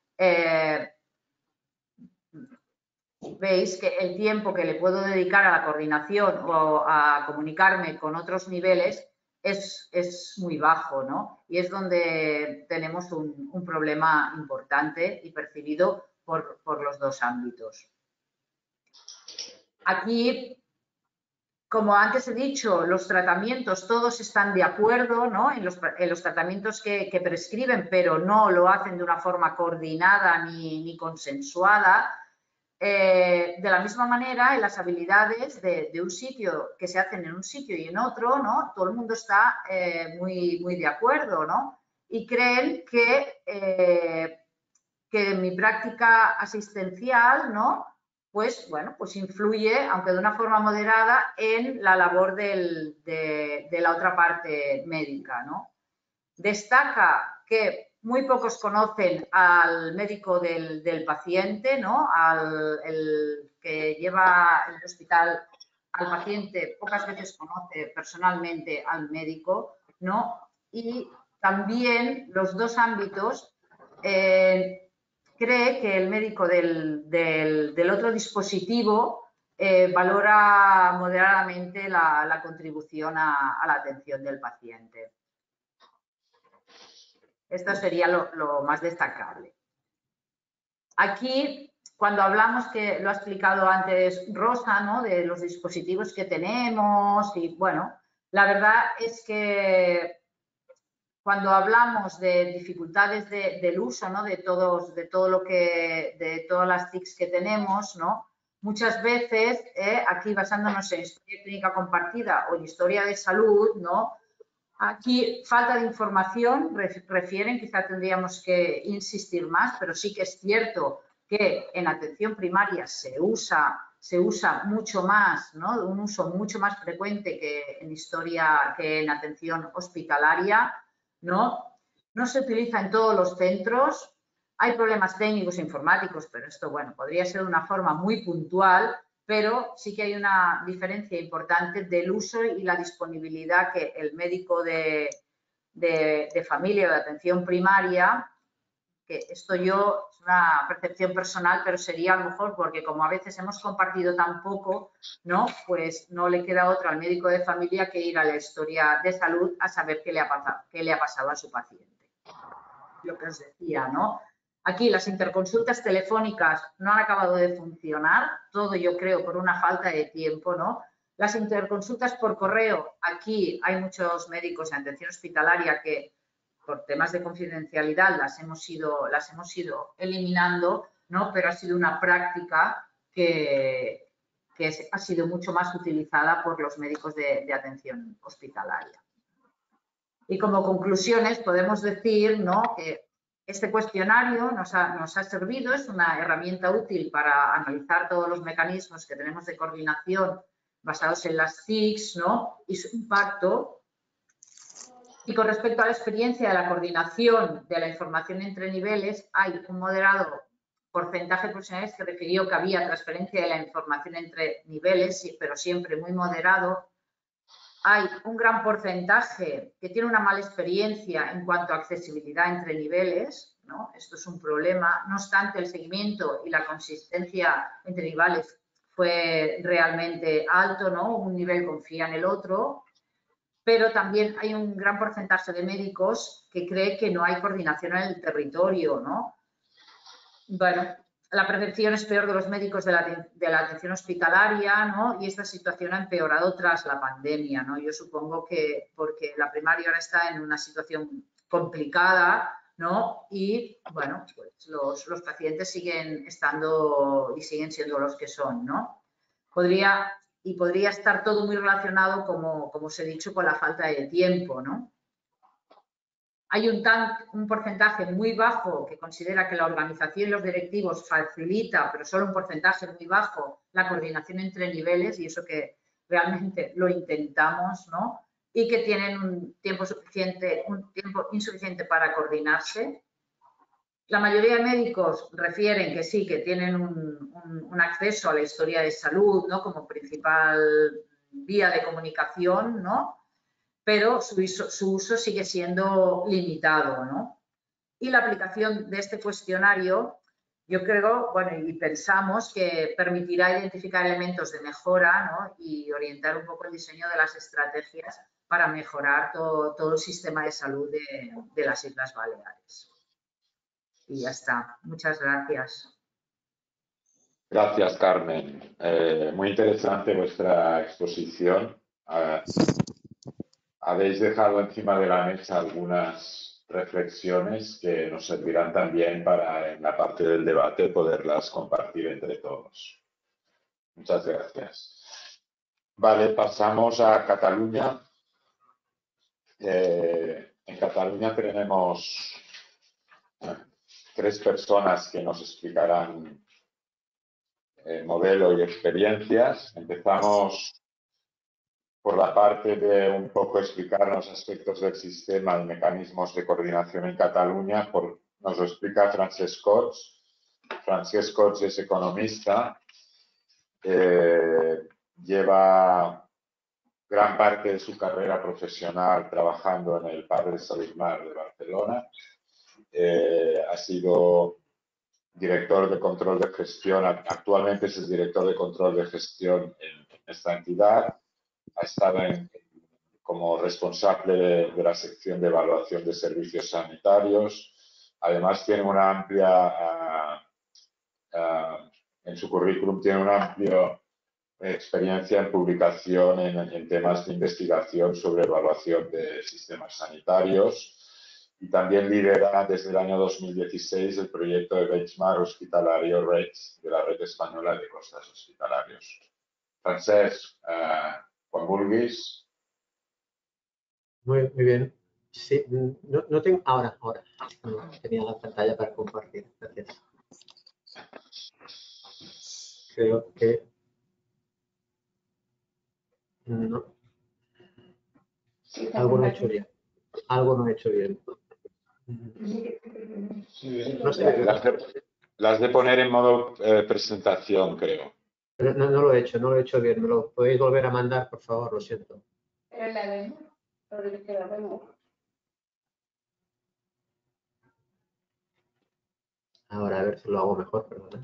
veis que el tiempo que le puedo dedicar a la coordinación o a comunicarme con otros niveles es muy bajo, ¿no? Y es donde tenemos un problema importante y percibido por los dos ámbitos. Aquí, como antes he dicho, los tratamientos todos están de acuerdo, ¿no? en los tratamientos que prescriben, pero no lo hacen de una forma coordinada ni consensuada. De la misma manera, en las habilidades de un sitio que se hacen en un sitio y en otro, ¿no? Todo el mundo está muy de acuerdo, ¿no? Y creen que mi práctica asistencial, ¿no? Pues, bueno, pues influye, aunque de una forma moderada, en la labor de la otra parte médica, ¿no? Destaca que muy pocos conocen al médico del paciente, ¿no? El que lleva el hospital al paciente, pocas veces conoce personalmente al médico, ¿no? Y también los dos ámbitos cree que el médico del otro dispositivo valora moderadamente la contribución a la atención del paciente. Esto sería lo más destacable. Aquí, cuando hablamos, que lo ha explicado antes Rosa, ¿no? De los dispositivos que tenemos y, bueno, la verdad es que cuando hablamos de dificultades del uso, ¿no? de todas las TICs que tenemos, ¿no? Muchas veces, aquí basándonos en historia clínica compartida o en historia de salud, ¿no? Aquí falta de información, refieren, quizá tendríamos que insistir más, pero sí que es cierto que en atención primaria se usa mucho más, ¿no? Un uso mucho más frecuente que en atención hospitalaria, ¿no? No se utiliza en todos los centros, hay problemas técnicos e informáticos, pero esto, bueno, podría ser de una forma muy puntual, pero sí que hay una diferencia importante del uso y la disponibilidad que el médico de familia o de atención primaria, que esto yo es una percepción personal, pero sería a lo mejor porque como a veces hemos compartido tan poco, ¿no? Pues no le queda otra al médico de familia que ir a la historia de salud a saber qué le ha pasado a su paciente. Lo que os decía, ¿no? Aquí las interconsultas telefónicas no han acabado de funcionar, todo yo creo por una falta de tiempo, ¿no? Las interconsultas por correo, aquí hay muchos médicos en atención hospitalaria que por temas de confidencialidad las hemos ido eliminando, ¿no? Pero ha sido una práctica que ha sido mucho más utilizada por los médicos de atención hospitalaria. Y como conclusiones podemos decir, ¿no? que este cuestionario nos ha servido, es una herramienta útil para analizar todos los mecanismos que tenemos de coordinación basados en las TICs, ¿no? Y su impacto. Y con respecto a la experiencia de la coordinación de la información entre niveles, hay un moderado porcentaje de profesionales que refirió que había transferencia de la información entre niveles, pero siempre muy moderado. Hay un gran porcentaje que tiene una mala experiencia en cuanto a accesibilidad entre niveles, ¿no? Esto es un problema. No obstante, el seguimiento y la consistencia entre niveles fue realmente alto, ¿no? Un nivel confía en el otro, pero también hay un gran porcentaje de médicos que cree que no hay coordinación en el territorio, ¿no? Bueno, la percepción es peor de los médicos de la atención hospitalaria, ¿no? Y esta situación ha empeorado tras la pandemia, ¿no? Yo supongo que porque la primaria ahora está en una situación complicada, ¿no? Y, bueno, pues los pacientes siguen estando y siguen siendo los que son, ¿no? Podría estar todo muy relacionado, como os he dicho, con la falta de tiempo, ¿no? Hay un porcentaje muy bajo que considera que la organización y los directivos facilita, pero solo un porcentaje muy bajo, la coordinación entre niveles, y eso que realmente lo intentamos, ¿no? Y que tienen un tiempo insuficiente para coordinarse. La mayoría de médicos refieren que sí, que tienen un acceso a la historia de salud, ¿no? Como principal vía de comunicación, ¿no? Pero su uso sigue siendo limitado, ¿no? Y la aplicación de este cuestionario, yo creo, bueno, y pensamos que permitirá identificar elementos de mejora, ¿no? Y orientar un poco el diseño de las estrategias para mejorar todo el sistema de salud de las Islas Baleares. Y ya está. Muchas gracias. Gracias, Carmen. Muy interesante vuestra exposición. Habéis dejado encima de la mesa algunas reflexiones que nos servirán también para, en la parte del debate, poderlas compartir entre todos. Muchas gracias. Vale, pasamos a Cataluña. En Cataluña tenemos 3 personas que nos explicarán el modelo y experiencias. Empezamos por la parte de un poco explicarnos aspectos del sistema y mecanismos de coordinación en Cataluña. Nos lo explica Francesc Cots. Francesc Cots es economista. Lleva gran parte de su carrera profesional trabajando en el Parc de Salut-Mar de Barcelona. Ha sido director de control de gestión, actualmente es el director de control de gestión en esta entidad. Ha estado como responsable de la sección de evaluación de servicios sanitarios. Además, tiene una amplia, en su currículum, tiene una amplia experiencia en publicación en temas de investigación sobre evaluación de sistemas sanitarios. Y también lidera desde el año 2016 el proyecto de benchmark hospitalario REDS de la Red Española de Costas Hospitalarios. Francesc, quan vulguis. Muy bien. Sí, no tengo... Ahora. No, tenía la pantalla para compartir. Gracias. Creo que... No. Algo no he hecho bien. Algo no he hecho bien. No sé. Las de poner en modo presentación, creo. Pero no lo he hecho bien. ¿Me lo podéis volver a mandar, por favor? Lo siento. Pero la vemos. La vemos. Ahora, a ver si lo hago mejor, perdona.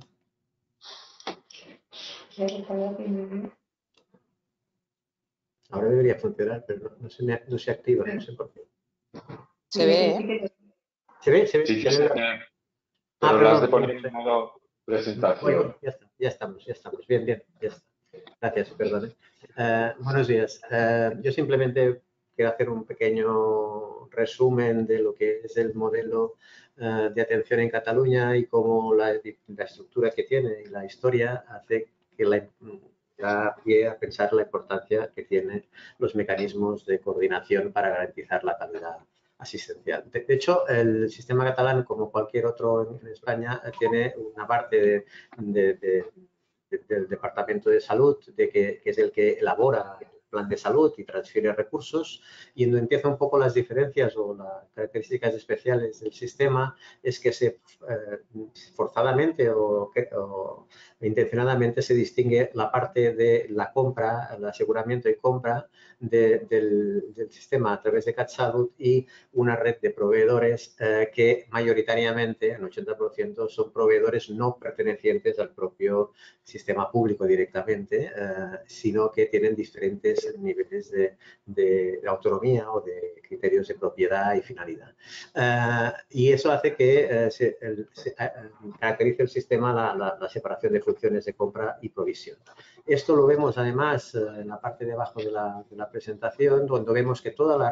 Ahora debería funcionar, pero no se activa, no sé por qué. Se ve, ¿eh? ¿Se ve? Sí, que se ve. Ah, Pero las de perdón, poner en modo presentación. Bueno, ya estamos. Bien, ya está. Gracias, perdón. Buenos días. Yo simplemente quiero hacer un pequeño resumen de lo que es el modelo de atención en Cataluña y cómo la estructura que tiene y la historia hace que da pie a pensar la importancia que tienen los mecanismos de coordinación para garantizar la calidad asistencial. De hecho, el sistema catalán, como cualquier otro en España, tiene una parte del Departamento de Salud, que es el que elabora el plan de salud y transfiere recursos, y donde empiezan un poco las diferencias o las características especiales del sistema es que forzadamente o intencionadamente se distingue la parte de la compra, el aseguramiento y compra del sistema a través de CatSalut y una red de proveedores que mayoritariamente, en 80%, son proveedores no pertenecientes al propio sistema público directamente, sino que tienen diferentes niveles de autonomía o de criterios de propiedad y finalidad. Y eso hace que se caracterice el sistema la separación de funciones de compra y provisión. Esto lo vemos además en la parte de abajo de la presentación, donde vemos que toda la red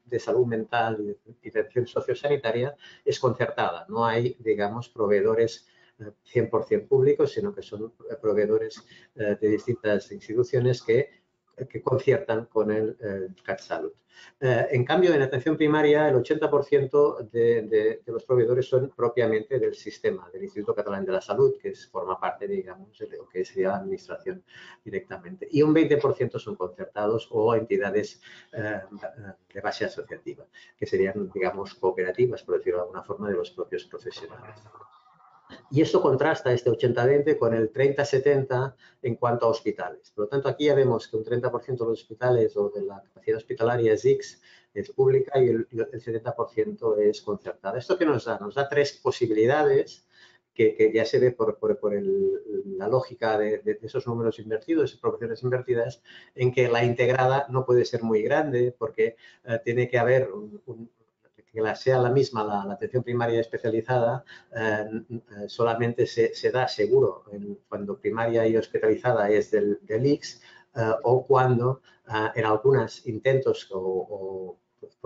de salud mental y de atención sociosanitaria es concertada. No hay, digamos, proveedores 100% públicos, sino que son proveedores de distintas instituciones que conciertan con el CatSalut. En cambio, en atención primaria, el 80% de los proveedores son propiamente del sistema, del Instituto Catalán de la Salud, que forma parte, digamos, de lo que sería la administración directamente. Y un 20% son concertados o entidades de base asociativa, que serían, digamos, cooperativas, por decirlo de alguna forma, de los propios profesionales. Y esto contrasta este 80-20 con el 30-70 en cuanto a hospitales. Por lo tanto, aquí ya vemos que un 30% de los hospitales o de la capacidad hospitalaria es ICS, es pública, y el 70% es concertada. ¿Esto qué nos da? Nos da tres posibilidades que ya se ve por la lógica de esos números invertidos, esas proporciones invertidas, en que la integrada no puede ser muy grande porque tiene que haber que sea la misma la atención primaria especializada, solamente se da seguro cuando primaria y hospitalizada es del ICS, o cuando en algunos intentos o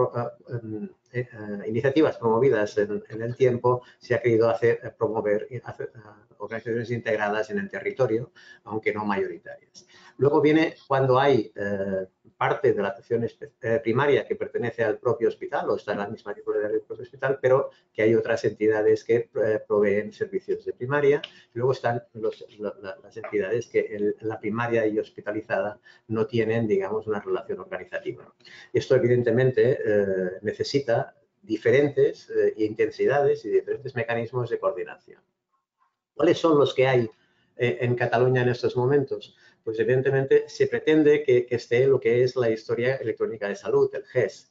iniciativas promovidas en el tiempo se ha querido promover organizaciones integradas en el territorio, aunque no mayoritarias. Luego viene cuando hay parte de la atención primaria que pertenece al propio hospital o está en la misma titularidad del propio hospital, pero que hay otras entidades que proveen servicios de primaria. Luego están las entidades que la primaria y hospitalizada no tienen, digamos, una relación organizativa. Esto, evidentemente, necesita diferentes intensidades y diferentes mecanismos de coordinación. ¿Cuáles son los que hay en Cataluña en estos momentos? Pues evidentemente se pretende que esté lo que es la historia electrónica de salud, el GES,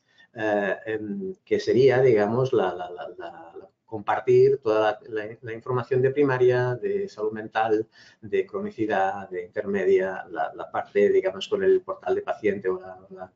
que sería, digamos, compartir toda la información de primaria, de salud mental, de cronicidad, de intermedia, la parte, digamos, con el portal de paciente o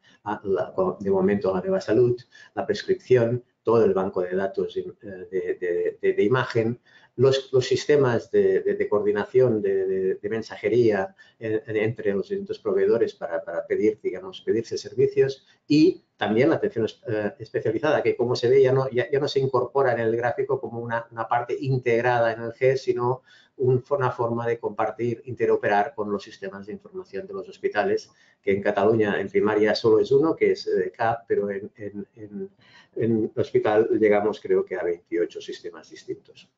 de momento la Nueva Salud, la prescripción, todo el banco de datos de imagen, los sistemas de coordinación de mensajería entre los distintos proveedores para pedirse servicios, y también la atención especializada, que como se ve ya no se incorpora en el gráfico como una parte integrada en el GES, sino una forma de compartir, interoperar con los sistemas de información de los hospitales, que en Cataluña en primaria solo es uno, que es CAP, pero en el hospital llegamos, creo que, a 28 sistemas distintos.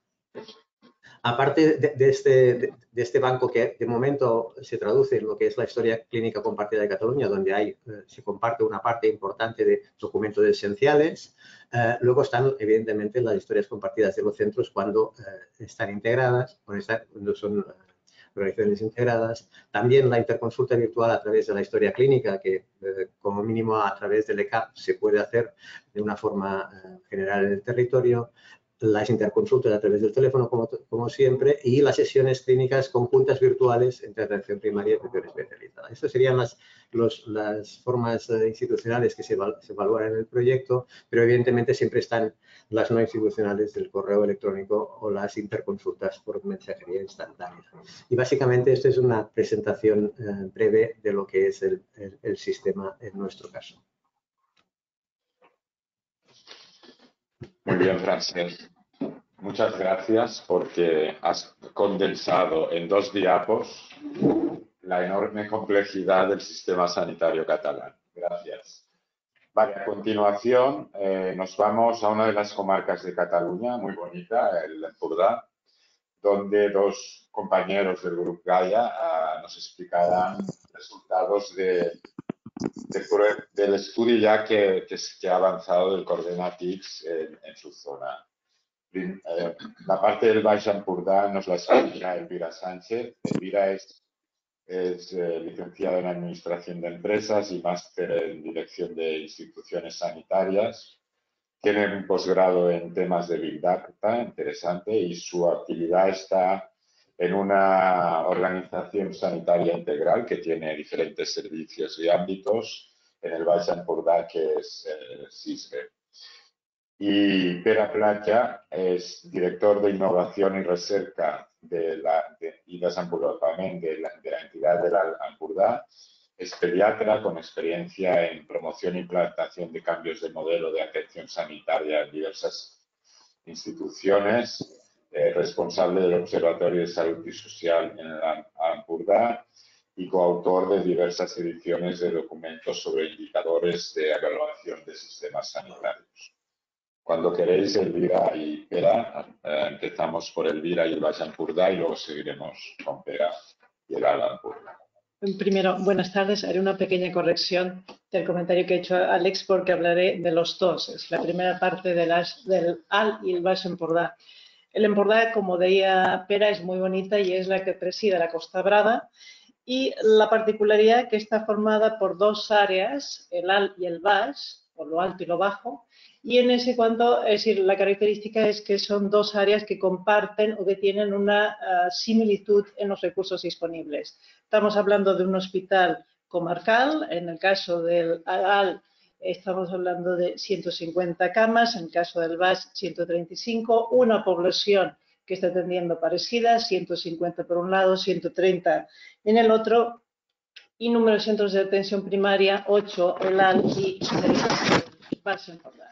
Aparte de este banco que de momento se traduce en lo que es la historia clínica compartida de Cataluña, donde se comparte una parte importante de documentos esenciales, luego están evidentemente las historias compartidas de los centros cuando están integradas, cuando son organizaciones integradas. También la interconsulta virtual a través de la historia clínica, que como mínimo a través del ECAP se puede hacer de una forma general en el territorio. Las interconsultas a través del teléfono, como siempre, y las sesiones clínicas conjuntas virtuales entre atención primaria y atención especializada. Estas serían las formas institucionales que se evalúan en el proyecto, pero evidentemente siempre están las no institucionales del correo electrónico o las interconsultas por mensajería instantánea. Y básicamente esto es una presentación breve de lo que es el sistema en nuestro caso. Muy bien, Francesc. Muchas gracias porque has condensado en 2 diapos la enorme complejidad del sistema sanitario catalán. Gracias. Vale, a continuación nos vamos a una de las comarcas de Cataluña, muy bonita, el Empordà, donde 2 compañeros del Grupo Gaia nos explicarán resultados del estudio ya que ha avanzado del Coordenat-X en su zona. La parte del Baix Empordà nos la explicará Elvira Sánchez. Elvira es licenciada en Administración de Empresas y máster en Dirección de Instituciones Sanitarias. Tiene un posgrado en temas de Big Data, interesante, y su actividad está en una organización sanitaria integral que tiene diferentes servicios y ámbitos en el Baix Empordà, que es SISBE. Y Pere Platja es director de Innovación y Recerca y Desenvolupament de la entidad del Empordà. Es pediatra con experiencia en promoción e implantación de cambios de modelo de atención sanitaria en diversas instituciones, responsable del Observatorio de Salud y Social en el Ampurdá y coautor de diversas ediciones de documentos sobre indicadores de evaluación de sistemas sanitarios. Cuando queréis, Elvira y Pera, empezamos por Elvira y el Baix Ampurdá y luego seguiremos con Pera y el Alt Ampurdá. Primero, buenas tardes. Haré una pequeña corrección del comentario que ha hecho Alex porque hablaré de los dos. Es la primera parte del Alt y el Baix Ampurdá. El Ampurdá, como decía Pera, es muy bonita y es la que preside la Costa Brava. Y la particularidad que está formada por dos áreas, el Alt y el Baix, o lo alto y lo bajo. Y en ese cuanto, es decir, la característica es que son dos áreas que comparten o que tienen una similitud en los recursos disponibles. Estamos hablando de un hospital comarcal, en el caso del Alt estamos hablando de 150 camas, en el caso del Baix 135, una población que está atendiendo parecida, 150 por un lado, 130 en el otro, y número de centros de atención primaria, 8 el Alt y el Baix Ampurdá.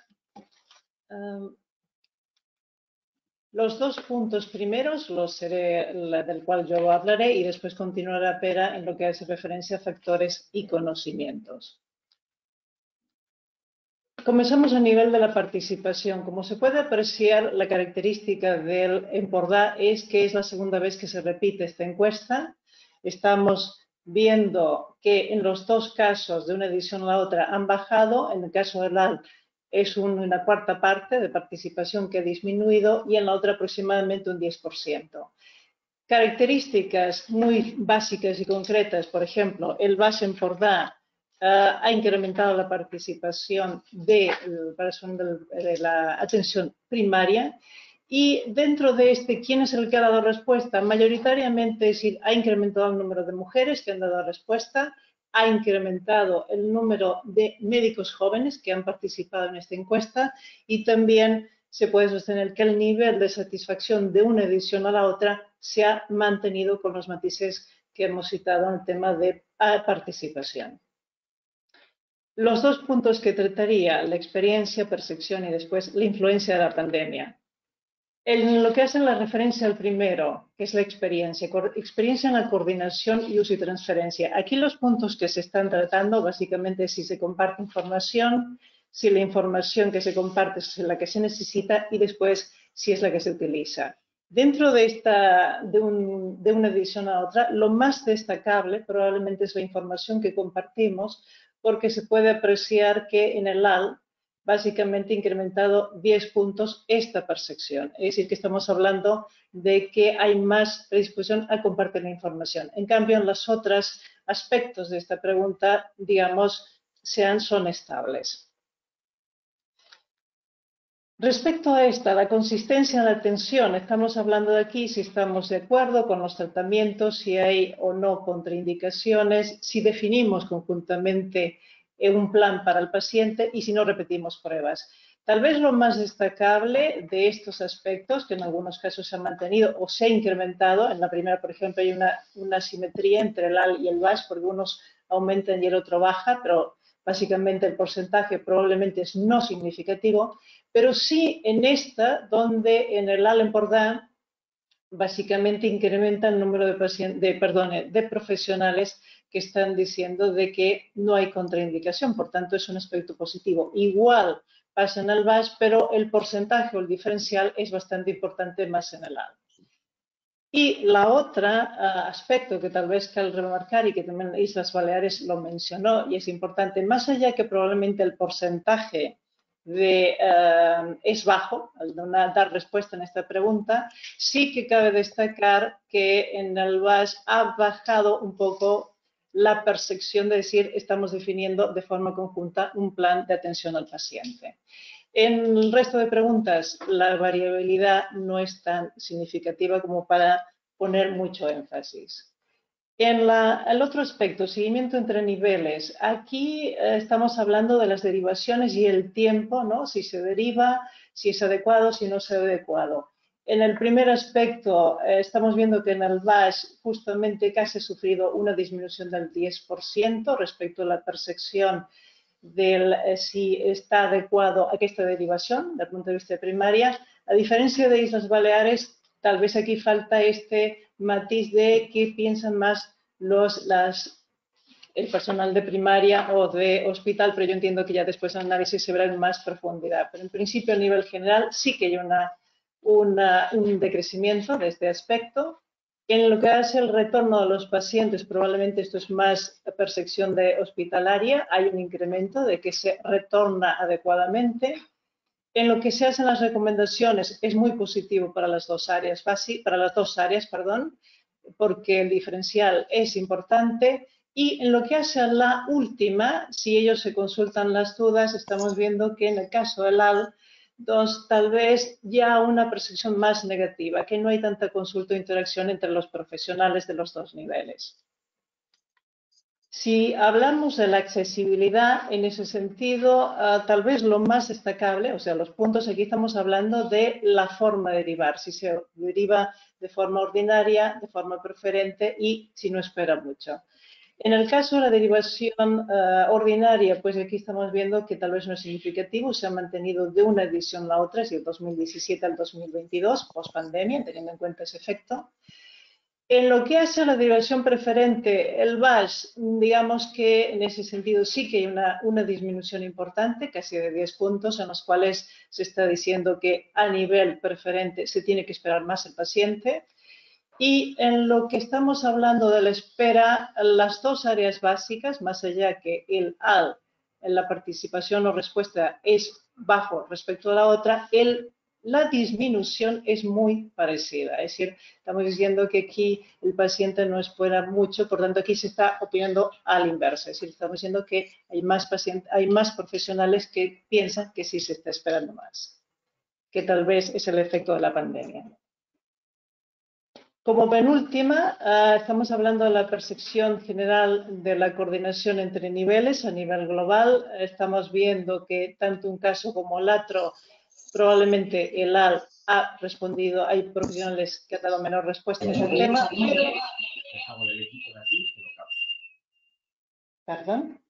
Los dos puntos primeros los seré del cual yo hablaré y después continuará Pera en lo que hace referencia a factores y conocimientos. Comenzamos a nivel de la participación. Como se puede apreciar, la característica del Ampurdá es que es la segunda vez que se repite esta encuesta. Estamos viendo que en los dos casos, de una edición a la otra, han bajado. En el caso del Alt es una cuarta parte de participación que ha disminuido y en la otra aproximadamente un 10%. Características muy básicas y concretas, por ejemplo, el Baix Ampurdá ha incrementado la participación de la atención primaria y dentro de ¿quién es el que ha dado respuesta? Mayoritariamente, es decir, ha incrementado el número de mujeres que han dado respuesta, ha incrementado el número de médicos jóvenes que han participado en esta encuesta y también se puede sostener que el nivel de satisfacción de una edición a la otra se ha mantenido con los matices que hemos citado en el tema de participación. Los dos puntos que trataría, la experiencia, percepción y después la influencia de la pandemia. En lo que hace la referencia al primero, que es la experiencia en la coordinación y uso y transferencia. Aquí los puntos que se están tratando, básicamente, si se comparte información, si la información que se comparte es la que se necesita y después si es la que se utiliza. Dentro de una edición a otra, lo más destacable probablemente es la información que compartimos, porque se puede apreciar que en el Alt básicamente incrementado 10 puntos esta percepción. Es decir, que estamos hablando de que hay más predisposición a compartir la información. En cambio, en los otros aspectos de esta pregunta, digamos, son estables. Respecto a la consistencia en la atención, estamos hablando de aquí si estamos de acuerdo con los tratamientos, si hay o no contraindicaciones, si definimos conjuntamente un plan para el paciente y si no repetimos pruebas. Tal vez lo más destacable de estos aspectos, que en algunos casos se han mantenido o se ha incrementado, en la primera, por ejemplo, hay una asimetría entre el Alt y el Baix, porque unos aumentan y el otro baja, pero básicamente el porcentaje probablemente es no significativo, pero sí en donde en el Alt Ampurdá básicamente incrementa el número de profesionales que están diciendo de que no hay contraindicación, por tanto es un aspecto positivo. Igual pasa en el Baix, pero el porcentaje o el diferencial es bastante importante más en el Alt. Y la otra aspecto que tal vez cal remarcar y que también Islas Baleares lo mencionó y es importante, más allá que probablemente el porcentaje es bajo, al dar respuesta en esta pregunta, sí que cabe destacar que en el Baix ha bajado un poco la percepción de decir estamos definiendo de forma conjunta un plan de atención al paciente. En el resto de preguntas, la variabilidad no es tan significativa como para poner mucho énfasis. En el otro aspecto, seguimiento entre niveles, aquí estamos hablando de las derivaciones y el tiempo, ¿no? Si se deriva, si es adecuado, si no es adecuado. En el primer aspecto, estamos viendo que en el Baix justamente casi ha sufrido una disminución del 10% respecto a la percepción del si está adecuado a aquesta derivación desde el punto de vista de primaria. A diferencia de Islas Baleares, tal vez aquí falta este matiz de que piensan más el personal de primaria o de hospital, pero yo entiendo que ya después el análisis se verá en más profundidad. Pero en principio, a nivel general, sí que hay un decrecimiento de este aspecto. En lo que hace el retorno de los pacientes, probablemente esto es más percepción de hospitalaria, hay un incremento de que se retorna adecuadamente. En lo que se hacen las recomendaciones es muy positivo para las dos áreas, porque el diferencial es importante. Y en lo que hace a la última, si ellos se consultan las dudas, estamos viendo que en el caso del AL, tal vez ya una percepción más negativa, que no hay tanta consulta o interacción entre los profesionales de los dos niveles. Si hablamos de la accesibilidad, en ese sentido, tal vez lo más destacable, o sea, los puntos, aquí estamos hablando de la forma de derivar, si se deriva de forma ordinaria, de forma preferente y si no espera mucho. En el caso de la derivación ordinaria, pues aquí estamos viendo que tal vez no es significativo, se ha mantenido de una edición a la otra, es decir, 2017 al 2022, post pandemia, teniendo en cuenta ese efecto. En lo que hace a la derivación preferente, el Baix, digamos que en ese sentido sí que hay una disminución importante, casi de 10 puntos, en los cuales se está diciendo que a nivel preferente se tiene que esperar más el paciente. Y en lo que estamos hablando de la espera, las dos áreas básicas, más allá que el AL, en la participación o respuesta es bajo respecto a la otra, la disminución es muy parecida. Es decir, estamos diciendo que aquí el paciente no espera mucho, por tanto aquí se está opinando al inverso. Es decir, estamos diciendo que hay más profesionales que piensan que sí se está esperando más, que tal vez es el efecto de la pandemia. Como penúltima, estamos hablando de la percepción general de la coordinación entre niveles a nivel global. Estamos viendo que tanto un caso como el otro, probablemente el AL ha respondido, hay profesionales que han dado menor respuesta en ese tema. ¿Perdón?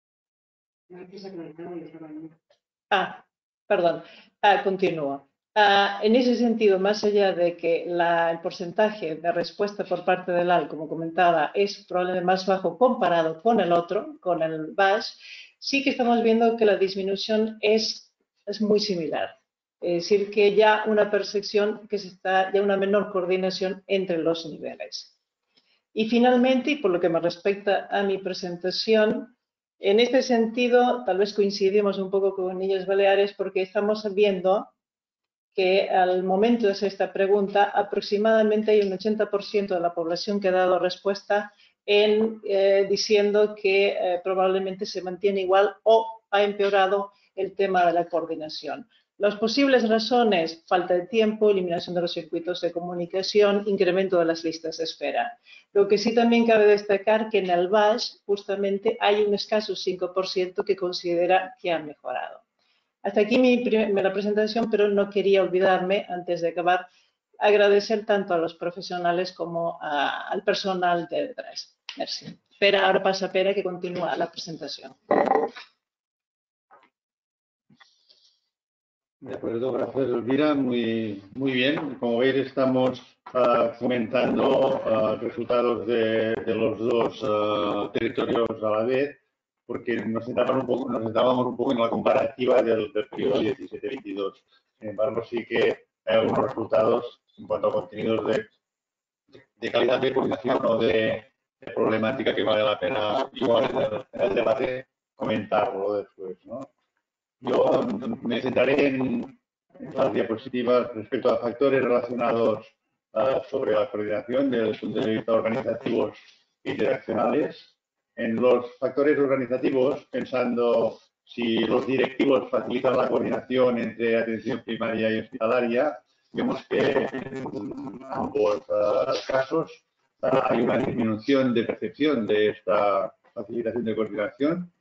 Perdón, continúo. En ese sentido, más allá de que el porcentaje de respuesta por parte del AL, como comentaba, es probablemente más bajo comparado con el otro, con el Baix, sí que estamos viendo que la disminución es muy similar. Es decir, que ya una percepción ya una menor coordinación entre los niveles. Y finalmente, y por lo que me respecta a mi presentación, en este sentido, tal vez coincidimos un poco con Islas Baleares porque estamos viendo que al momento de hacer esta pregunta, aproximadamente hay un 80% de la población que ha dado respuesta diciendo que probablemente se mantiene igual o ha empeorado el tema de la coordinación. Las posibles razones, falta de tiempo, eliminación de los circuitos de comunicación, incremento de las listas de espera. Lo que sí también cabe destacar que en el Baix justamente hay un escaso 5% que considera que ha mejorado. Hasta aquí mi primera presentación, pero no quería olvidarme, antes de acabar, agradecer tanto a los profesionales como al personal de detrás. Merci. Ahora pasa a Pere, que continúa la presentación. De acuerdo, gracias Elvira, muy bien. Como veis, estamos comentando resultados de los dos territorios a la vez, porque nos sentábamos un poco en la comparativa del periodo 17-22. Sin embargo, sí que hay algunos resultados en cuanto a contenidos de calidad de coordinación o de problemática que vale la pena, igual en el debate, comentarlo después, ¿no? Yo me centraré en las diapositivas respecto a factores relacionados sobre la coordinación desde el punto de vista organizativos e interaccionales. En los factores organizativos, pensando si los directivos facilitan la coordinación entre atención primaria y hospitalaria, vemos que en ambos casos hay una disminución de percepción de esta facilitación de coordinación.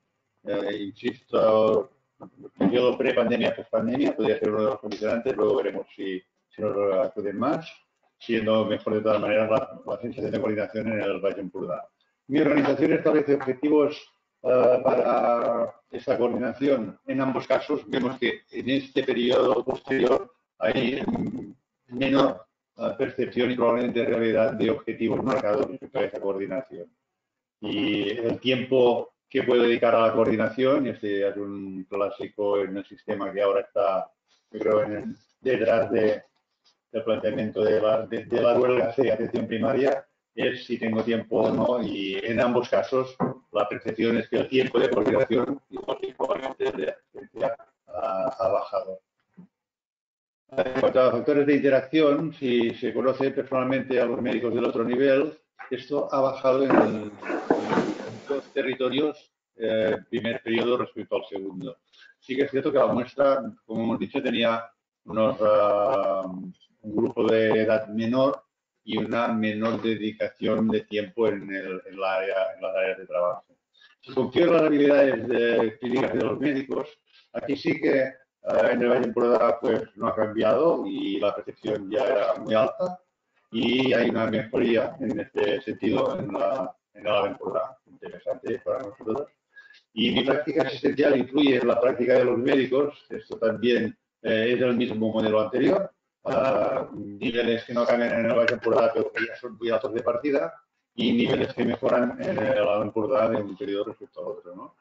Insisto, periodo pre-pandemia, post-pandemia, podría ser uno de los condicionantes, luego veremos si nos acuden más, siendo mejor de todas maneras la sensación de coordinación en el Baix Empordà. Mi organización establece objetivos para esta coordinación. En ambos casos vemos que en este periodo posterior hay menor percepción y probablemente realidad de objetivos marcados respecto a esa coordinación. Y el tiempo que puedo dedicar a la coordinación, y este es un clásico en el sistema que ahora está, yo creo, detrás del planteamiento de la huelga de atención primaria, es si tengo tiempo o no, y en ambos casos la percepción es que el tiempo de coordinación, igual que probablemente el de asistencia, ha bajado. En cuanto a factores de interacción, si se conoce personalmente a los médicos del otro nivel, esto ha bajado en dos territorios, primer periodo respecto al segundo. Sí que es cierto que la muestra, como hemos dicho, tenía un grupo de edad menor y una menor dedicación de tiempo en las áreas de trabajo. Si confío en las habilidades clínicas de los médicos, aquí sí que en el Baix Empordà pues no ha cambiado y la percepción ya era muy alta y hay una mejoría en este sentido en el Baix Empordà, interesante para nosotros. Y mi práctica asistencial influye en la práctica de los médicos, esto también es el mismo modelo anterior, niveles que no cambian en el Baix Empordà pero que ya son muy altos de partida y niveles que mejoran en el Baix Empordà de un periodo respecto al otro, ¿no?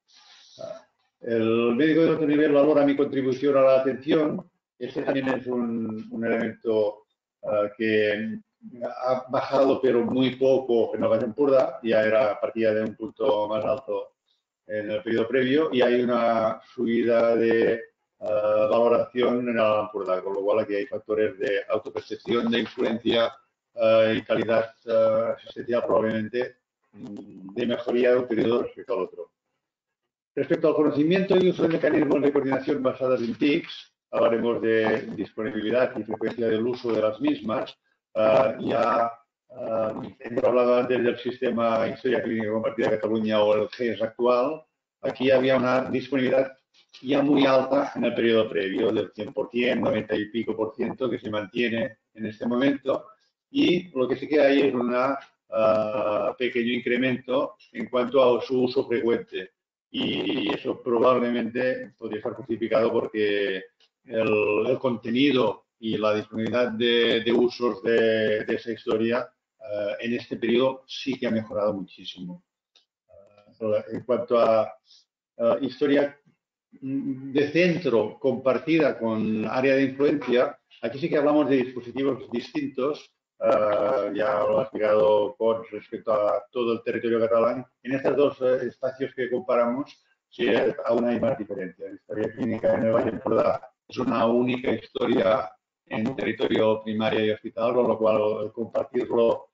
El médico de otro nivel valora mi contribución a la atención. Este también es un elemento que ha bajado, pero muy poco en el Baix Empordà. Ya era partida de un punto más alto en el periodo previo y hay una subida de valoración en el Baix Empordà, con lo cual aquí hay factores de autopercepción, de influencia y calidad asistencial probablemente de mejoría de un periodo respecto al otro. Respecto al conocimiento y uso de mecanismos de coordinación basados en TICs, hablaremos de disponibilidad y frecuencia del uso de las mismas. Hemos hablado antes del sistema Historia Clínica Compartida de Cataluña o el GES actual. Aquí había una disponibilidad ya muy alta en el periodo previo, del 100%, 90 y pico por ciento, que se mantiene en este momento. Y lo que sí que hay es un pequeño incremento en cuanto a su uso frecuente. Y eso probablemente podría estar justificado porque el contenido y la disponibilidad de usos de esa historia en este periodo sí que ha mejorado muchísimo. En cuanto a historia de centro compartida con área de influencia, aquí sí que hablamos de dispositivos distintos. Ya lo ha explicado Pons respecto a todo el territorio catalán. En estos dos espacios que comparamos, sí, aún hay más diferencias. La historia clínica en el Baix Empordà es una única historia en territorio primaria y hospital, con lo cual compartirlo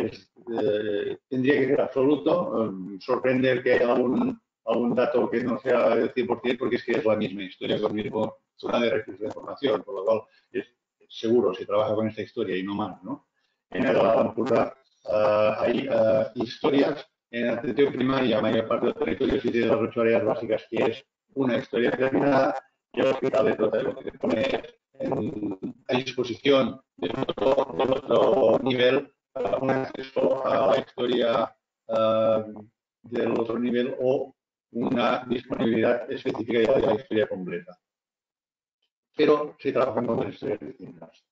tendría que ser absoluto. Sorprende que haya algún dato que no sea del 100%, porque es que es la misma historia con el mismo zona de registro de información, por lo cual es seguro se trabaja con esta historia y no más, ¿no? En el Baix Empordà hay historias en atención primaria, la mayor parte del territorio sí tiene las 8 áreas básicas, que es una historia determinada, y el hospital de todo lo que se pone a disposición de otro nivel, un acceso a la historia del otro nivel o una disponibilidad específica de la historia completa. Pero se trabajan con dos historias distintas.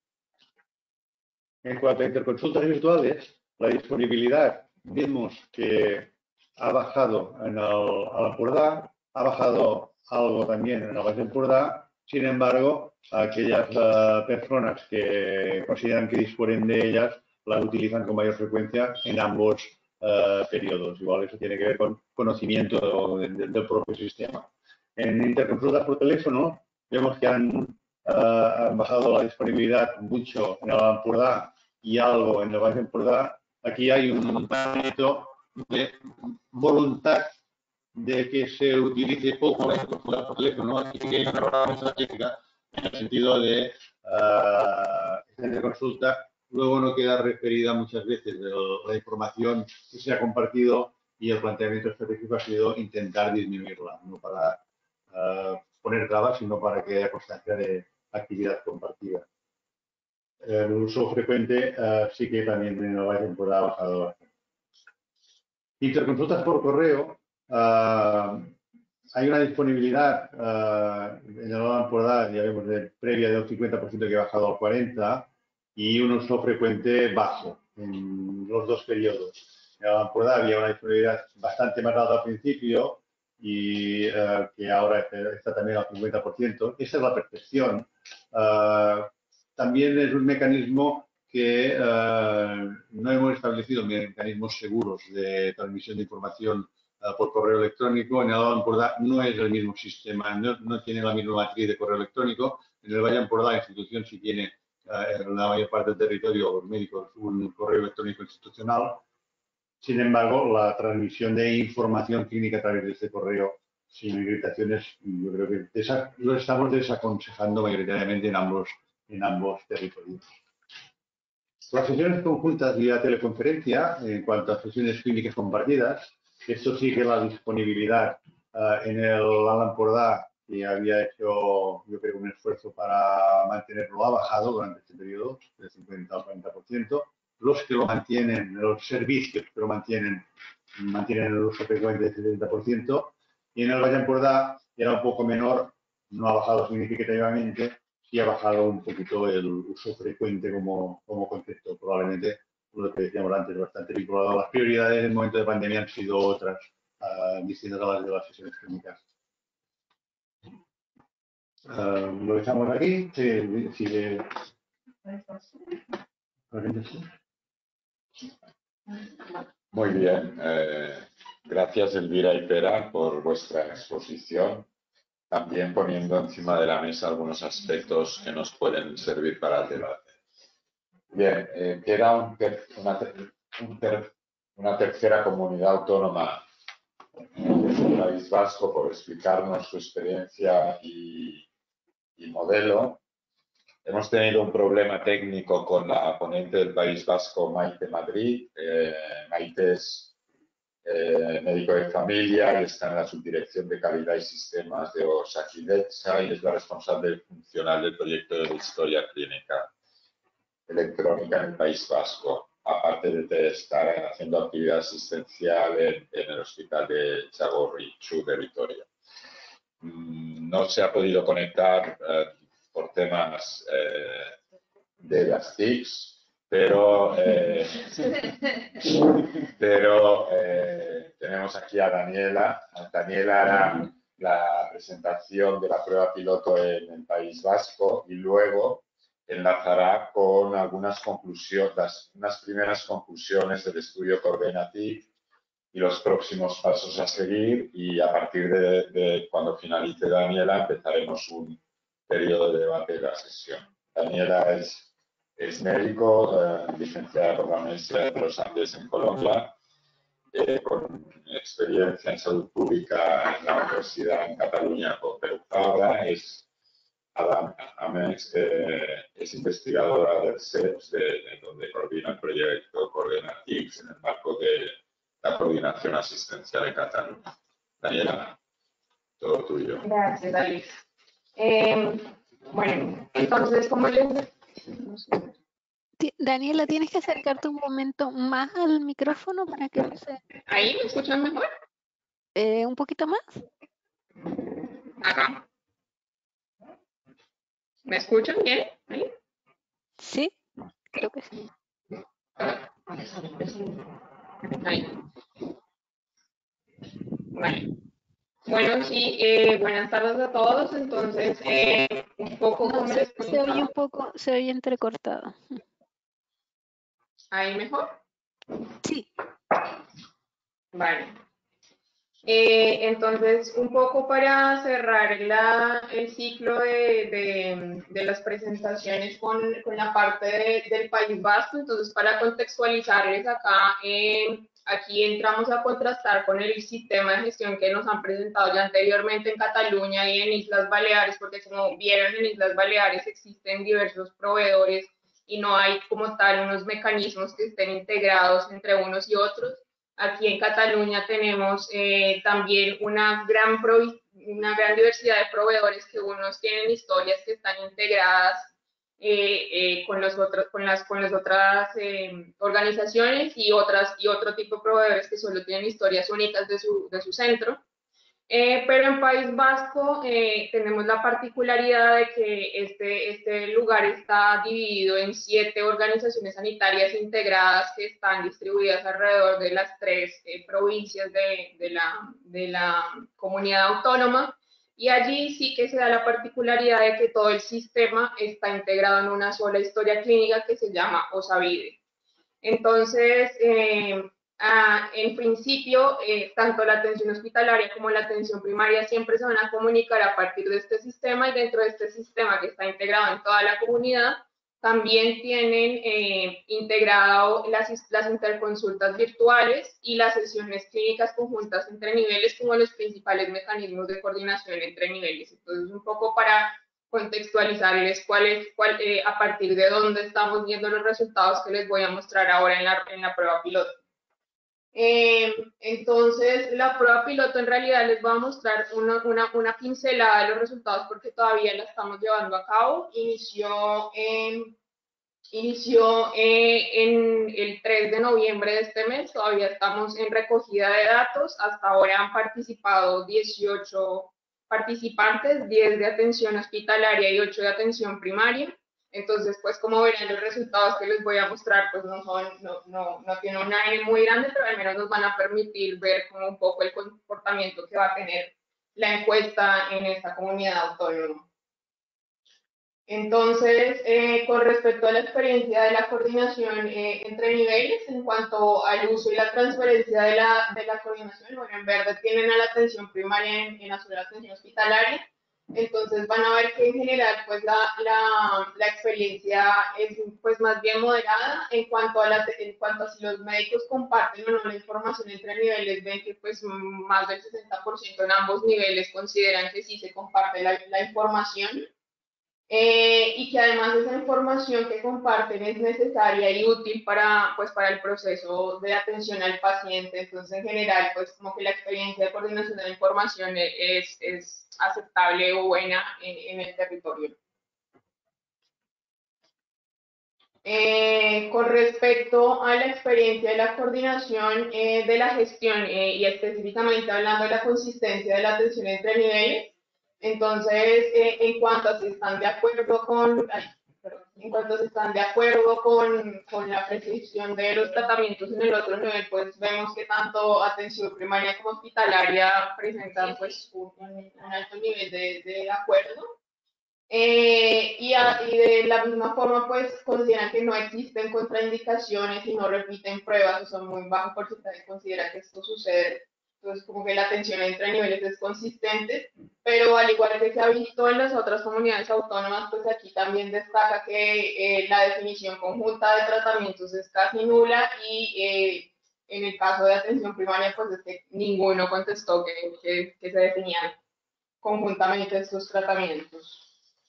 En cuanto a interconsultas virtuales, la disponibilidad vemos que ha bajado en el Empordà, ha bajado algo también en el Baix Empordà. Sin embargo, aquellas personas que consideran que disponen de ellas las utilizan con mayor frecuencia en ambos periodos. Igual eso tiene que ver con conocimiento del propio sistema. En interconsultas por teléfono vemos que han bajado la disponibilidad mucho en el Empordà y algo en el Baix Empordà. Aquí hay un ámbito de voluntad de que se utilice poco la interconsulta por teléfono. Aquí hay una programación estratégica en el sentido de esta consulta luego no queda referida muchas veces de la información que se ha compartido y el planteamiento estratégico ha sido intentar disminuirla, no para poner trabas, sino para que haya constancia de actividad compartida. el uso frecuente sí que también en el Valle de Empordà ha bajado bastante. Interconsultas por correo. Hay una disponibilidad en el Valle de Empordà, ya vemos, previa del 50% que ha bajado al 40% y un uso frecuente bajo en los dos periodos. En el Valle de Empordà había una disponibilidad bastante más alta al principio y que ahora está también al 50%. Esa es la percepción. También es un mecanismo que no hemos establecido mecanismos seguros de transmisión de información por correo electrónico. En el Valle de Empordà no es el mismo sistema, no tiene la misma matriz de correo electrónico. En el Valle de Empordà la institución sí tiene en la mayor parte del territorio, los médicos, un correo electrónico institucional. Sin embargo, la transmisión de información clínica a través de este correo sin acreditaciones, yo creo que lo estamos desaconsejando mayoritariamente en ambos territorios. Las sesiones conjuntas vía teleconferencia, en cuanto a sesiones clínicas compartidas, esto sí que la disponibilidad en el Valle de Empordà, que había hecho, yo creo, un esfuerzo para mantenerlo, ha bajado durante este periodo, del 50 al 40%. Los que lo mantienen, los servicios que lo mantienen el uso frecuente del 70%. Y en el Valle de Empordà era un poco menor, no ha bajado significativamente, sí ha bajado un poquito el uso frecuente como concepto. Probablemente, lo que decíamos antes, bastante vinculado a las prioridades en el momento de pandemia han sido otras, distintas a las de las sesiones clínicas. Lo dejamos aquí. Sigue. Muy bien. Gracias, Elvira y Pera, por vuestra exposición. También poniendo encima de la mesa algunos aspectos que nos pueden servir para el debate. Bien, queda una tercera comunidad autónoma del País Vasco por explicarnos su experiencia y modelo. Hemos tenido un problema técnico con la ponente del País Vasco, Maite Madrid. Maite es médico de familia y está en la Subdirección de Calidad y Sistemas de Osakidetza y es la responsable funcional del proyecto de historia clínica electrónica en el País Vasco, aparte de estar haciendo actividad asistencial en el Hospital de Txagorritxu de Vitoria. No se ha podido conectar por temas de las TICs, pero tenemos aquí a Daniela. Daniela hará la presentación de la prueba piloto en el País Vasco y luego enlazará con algunas conclusiones, unas primeras conclusiones del estudio Coordinatic y los próximos pasos a seguir, y a partir de cuando finalice Daniela empezaremos un periodo de debate de la sesión. Daniela es médico, licenciada por la Universidad de los Andes en Colombia, con experiencia en salud pública en la Universidad en Cataluña con Pere Fabra, es investigadora del CEPS, donde coordina el proyecto Coordinatic en el marco de la coordinación asistencial de Cataluña. Daniela, todo tuyo. Gracias, David. Bueno, entonces, ¿cómo les...? Daniela, tienes que acercarte un momento más al micrófono para que no se... ¿Ahí me escuchan mejor? ¿Un poquito más? Acá. ¿Me escuchan bien? ¿Ahí? Sí, creo que sí. Ahí. Vale. Bueno, sí, buenas tardes a todos. Entonces, un poco como les se oye un poco, se oye entrecortado. ¿Ahí mejor? Sí. Vale. Entonces, un poco para cerrar el ciclo de las presentaciones con la parte del País Vasco. Entonces, para contextualizarles acá, aquí entramos a contrastar con el sistema de gestión que nos han presentado ya anteriormente en Cataluña y en Islas Baleares, porque como vieron, en Islas Baleares existen diversos proveedores y no hay como tal unos mecanismos que estén integrados entre unos y otros. Aquí en Cataluña tenemos también una gran diversidad de proveedores, que unos tienen historias que están integradas con las otras organizaciones y otro tipo de proveedores que solo tienen historias únicas de su centro. Pero en País Vasco tenemos la particularidad de que este lugar está dividido en 7 organizaciones sanitarias integradas que están distribuidas alrededor de las 3 provincias de la comunidad autónoma, y allí sí que se da la particularidad de que todo el sistema está integrado en una sola historia clínica que se llama OSAVIDE. Entonces, en principio, tanto la atención hospitalaria como la atención primaria siempre se van a comunicar a partir de este sistema, y dentro de este sistema que está integrado en toda la comunidad, también tienen integrado las interconsultas virtuales y las sesiones clínicas conjuntas entre niveles como los principales mecanismos de coordinación entre niveles. Entonces, un poco para contextualizarles a partir de dónde estamos viendo los resultados que les voy a mostrar ahora en la prueba piloto. Entonces, la prueba piloto en realidad les va a mostrar una pincelada de los resultados porque todavía la estamos llevando a cabo. Inició en el 3 de noviembre de este mes, todavía estamos en recogida de datos. Hasta ahora han participado 18 participantes, 10 de atención hospitalaria y 8 de atención primaria. Entonces, pues como verán, los resultados que les voy a mostrar pues no tienen un ánimo muy grande, pero al menos nos van a permitir ver como un poco el comportamiento que va a tener la encuesta en esta comunidad autónoma. Entonces, con respecto a la experiencia de la coordinación entre niveles, en cuanto al uso y la transferencia de la coordinación, bueno, en verde tienen a la atención primaria en azul la atención hospitalaria. Entonces van a ver que en general pues la experiencia es pues más bien moderada en cuanto a si los médicos comparten o no la información entre niveles. Ven que pues más del 60% en ambos niveles consideran que sí se comparte la información. Y que además esa información que comparten es necesaria y útil para el proceso de atención al paciente. Entonces, en general, pues como que la experiencia de coordinación de la información es aceptable o buena en el territorio. Con respecto a la experiencia de la coordinación de la gestión y específicamente hablando de la consistencia de la atención entre niveles, entonces, en cuanto a si están de acuerdo con la prescripción de los tratamientos en el otro nivel, pues vemos que tanto atención primaria como hospitalaria presentan pues un alto nivel de acuerdo. Y de la misma forma, pues consideran que no existen contraindicaciones y no repiten pruebas, o son muy bajo porcentaje consideran que esto sucede. Entonces, como que la atención entre niveles es consistente, pero al igual que se ha visto en las otras comunidades autónomas, pues aquí también destaca que la definición conjunta de tratamientos es casi nula, y en el caso de atención primaria, pues es que ninguno contestó que se definían conjuntamente estos tratamientos.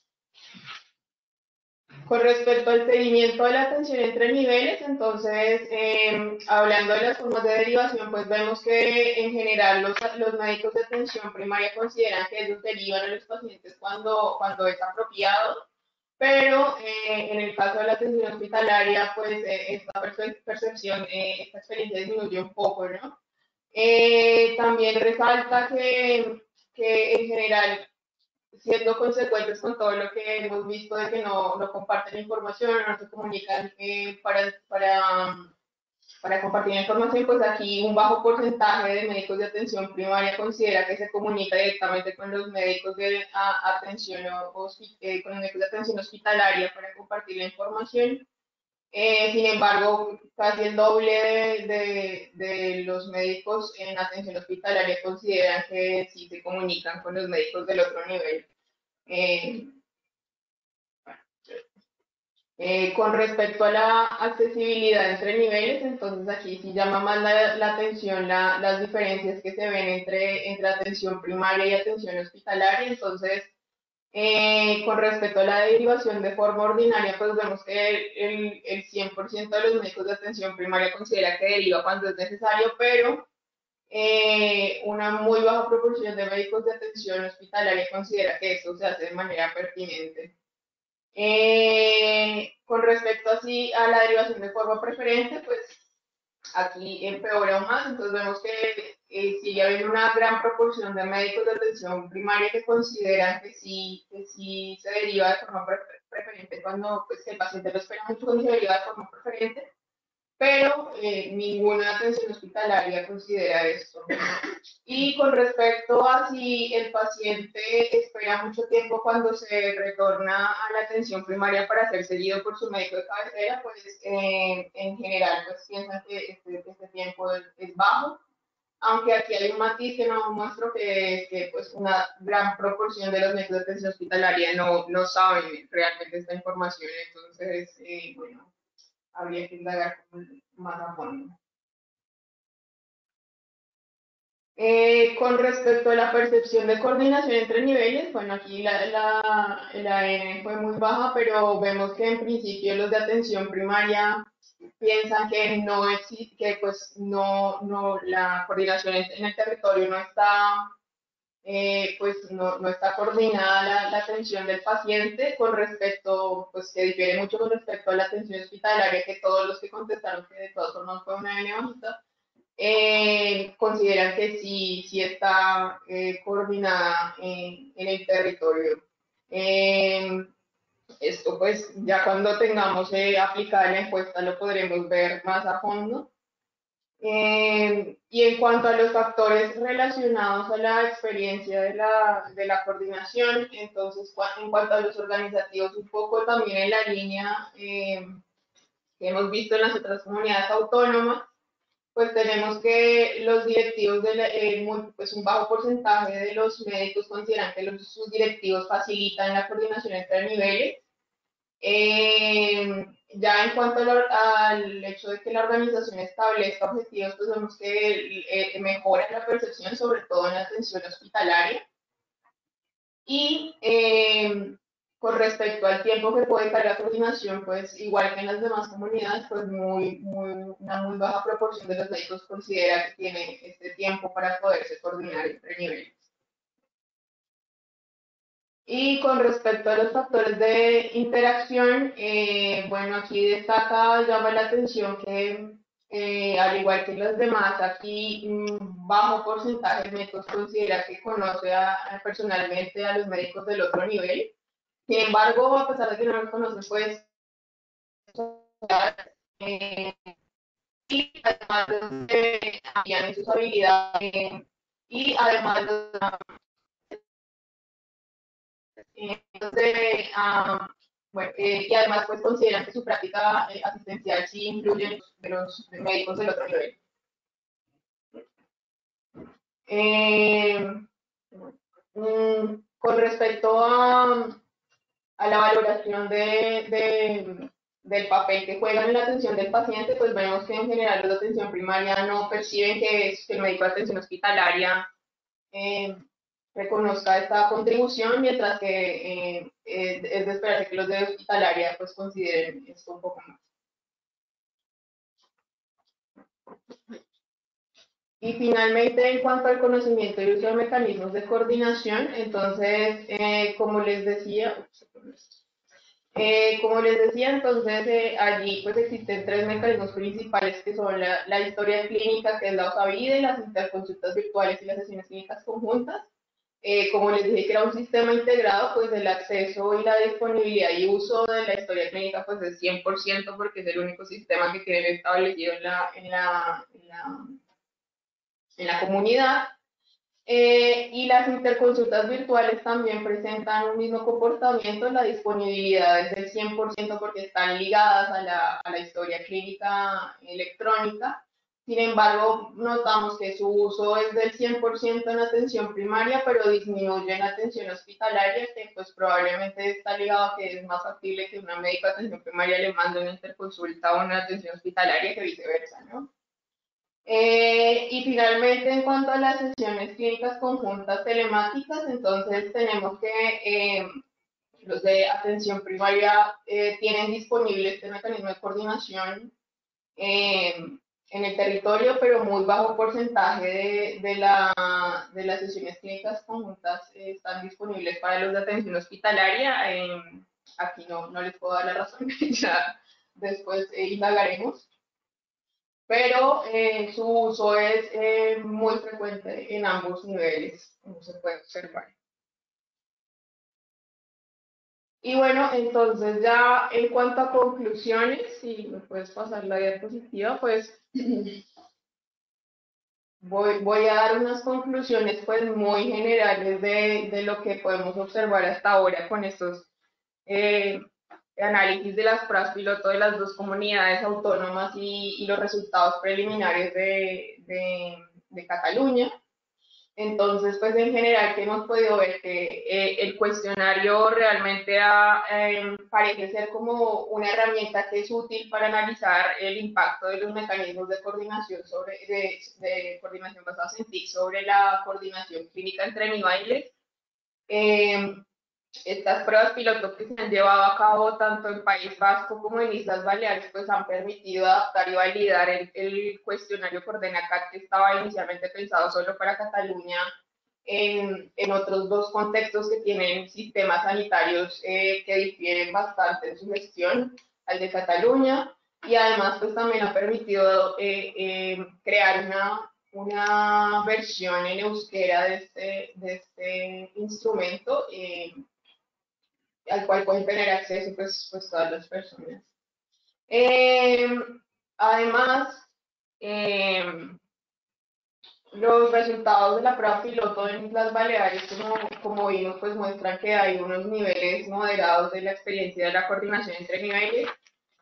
Con respecto al seguimiento de la atención entre niveles, entonces, hablando de las formas de derivación, pues vemos que en general los médicos de atención primaria consideran que ellos derivan a los pacientes cuando es apropiado, pero en el caso de la atención hospitalaria, pues esta percepción, esta experiencia disminuye un poco, ¿no? También resalta que en general, siendo consecuentes con todo lo que hemos visto de que no comparten información, no se comunican para compartir información, pues aquí un bajo porcentaje de médicos de atención primaria considera que se comunica directamente con los médicos de atención hospitalaria para compartir la información. Sin embargo, casi el doble de los médicos en atención hospitalaria consideran que sí se comunican con los médicos del otro nivel. Con respecto a la accesibilidad entre niveles, entonces aquí sí llama más la atención las diferencias que se ven entre atención primaria y atención hospitalaria. Entonces, con respecto a la derivación de forma ordinaria, pues vemos que el 100% de los médicos de atención primaria considera que deriva cuando es necesario, pero una muy baja proporción de médicos de atención hospitalaria considera que esto se hace de manera pertinente. Con respecto así a la derivación de forma preferente, pues aquí empeora aún más, entonces vemos que sigue habiendo una gran proporción de médicos de atención primaria que consideran que sí se deriva de forma preferente cuando pues, el paciente lo espera mucho cuando se deriva de forma preferente, pero ninguna atención hospitalaria considera esto. Y con respecto a si el paciente espera mucho tiempo cuando se retorna a la atención primaria para ser seguido por su médico de cabecera, pues en general pues piensan que este tiempo es bajo, aunque aquí hay un matiz que no muestro que pues una gran proporción de los médicos de atención hospitalaria no saben realmente esta información, entonces bueno, habría que indagar más a fondo. Con respecto a la percepción de coordinación entre niveles, bueno, aquí la N fue muy baja, pero vemos que en principio los de atención primaria piensan que no existe, que pues no la coordinación en el territorio no está, pues no está coordinada la atención del paciente con respecto, pues que difiere mucho con respecto a la atención hospitalaria, que todos los que contestaron que de todas formas fue una N bajita, consideran que sí está coordinada en el territorio. Esto pues ya cuando tengamos aplicada la encuesta lo podremos ver más a fondo. Y en cuanto a los factores relacionados a la experiencia de la coordinación, entonces en cuanto a los organizativos, un poco también en la línea que hemos visto en las otras comunidades autónomas, pues tenemos que los directivos, pues un bajo porcentaje de los médicos consideran que sus directivos facilitan la coordinación entre niveles. Ya en cuanto al hecho de que la organización establezca objetivos, pues vemos que mejora la percepción, sobre todo en la atención hospitalaria. Y con respecto al tiempo que puede cargar la coordinación, pues igual que en las demás comunidades, pues una muy baja proporción de los médicos considera que tiene este tiempo para poderse coordinar entre niveles. Y con respecto a los factores de interacción, bueno, aquí llama la atención que al igual que los demás, aquí un bajo porcentaje de médicos considera que conoce personalmente a los médicos del otro nivel. Sin embargo, a pesar de que no los conocen, pues, y además en sus habilidades, y además bueno, y además pues consideran que su práctica asistencial sí incluye de los médicos del otro nivel. Con respecto a la valoración del papel que juegan en la atención del paciente, pues vemos que en general los de atención primaria no perciben que el médico de atención hospitalaria reconozca esta contribución, mientras que es de esperarse que los de hospitalaria pues consideren esto un poco más. Y finalmente, en cuanto al conocimiento y uso de mecanismos de coordinación, entonces, como les decía, entonces allí pues existen tres mecanismos principales que son la historia clínica, que es la OSAVIDE, las interconsultas virtuales y las sesiones clínicas conjuntas. Como les dije que era un sistema integrado, pues el acceso y la disponibilidad y uso de la historia clínica pues es 100% porque es el único sistema que tienen establecido en la comunidad. Y las interconsultas virtuales también presentan un mismo comportamiento, la disponibilidad es del 100% porque están ligadas a la historia clínica electrónica. Sin embargo, notamos que su uso es del 100% en atención primaria, pero disminuye en atención hospitalaria, que pues probablemente está ligado a que es más factible que una médica de atención primaria le mande una interconsulta a una atención hospitalaria que viceversa, ¿no? Y finalmente, en cuanto a las sesiones clínicas conjuntas telemáticas, entonces tenemos que los de atención primaria tienen disponible este mecanismo de coordinación en el territorio, pero muy bajo porcentaje de las sesiones clínicas conjuntas están disponibles para los de atención hospitalaria. aquí no les puedo dar la razón, ya después indagaremos. Pero su uso es muy frecuente en ambos niveles, como se puede observar. Y bueno, entonces ya en cuanto a conclusiones, si me puedes pasar la diapositiva, pues voy a dar unas conclusiones pues muy generales de lo que podemos observar hasta ahora con estos análisis de las pruebas piloto de las dos comunidades autónomas y los resultados preliminares de Cataluña. Entonces, pues en general que hemos podido ver que el cuestionario realmente parece ser como una herramienta que es útil para analizar el impacto de los mecanismos de coordinación de coordinación basados en TIC sobre la coordinación clínica entre niveles. Estas pruebas piloto que se han llevado a cabo tanto en País Vasco como en Islas Baleares pues han permitido adaptar y validar el cuestionario Coordenacat que estaba inicialmente pensado solo para Cataluña en otros dos contextos que tienen sistemas sanitarios que difieren bastante en su gestión al de Cataluña y además pues también ha permitido crear una versión en euskera de este instrumento al cual pueden tener acceso pues todas las personas. Además, los resultados de la prueba piloto en Islas Baleares, como vimos, pues muestran que hay unos niveles moderados de la experiencia de la coordinación entre niveles.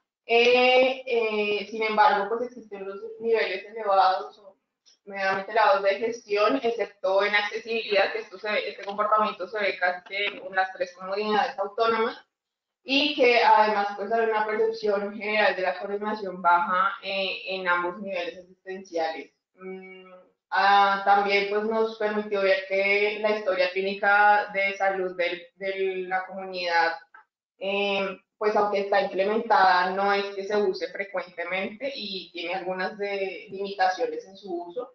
Sin embargo, pues existen los niveles elevados o medianamente elevados de gestión, excepto en accesibilidad, que este comportamiento se ve casi que en las tres comunidades autónomas, y que además pues hay una percepción general de la coordinación baja en ambos niveles asistenciales. También pues nos permitió ver que la historia clínica de salud de la comunidad pues aunque está implementada, no es que se use frecuentemente y tiene algunas limitaciones en su uso.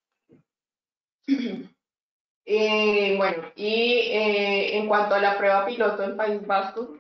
Bueno, y en cuanto a la prueba piloto en País Vasco,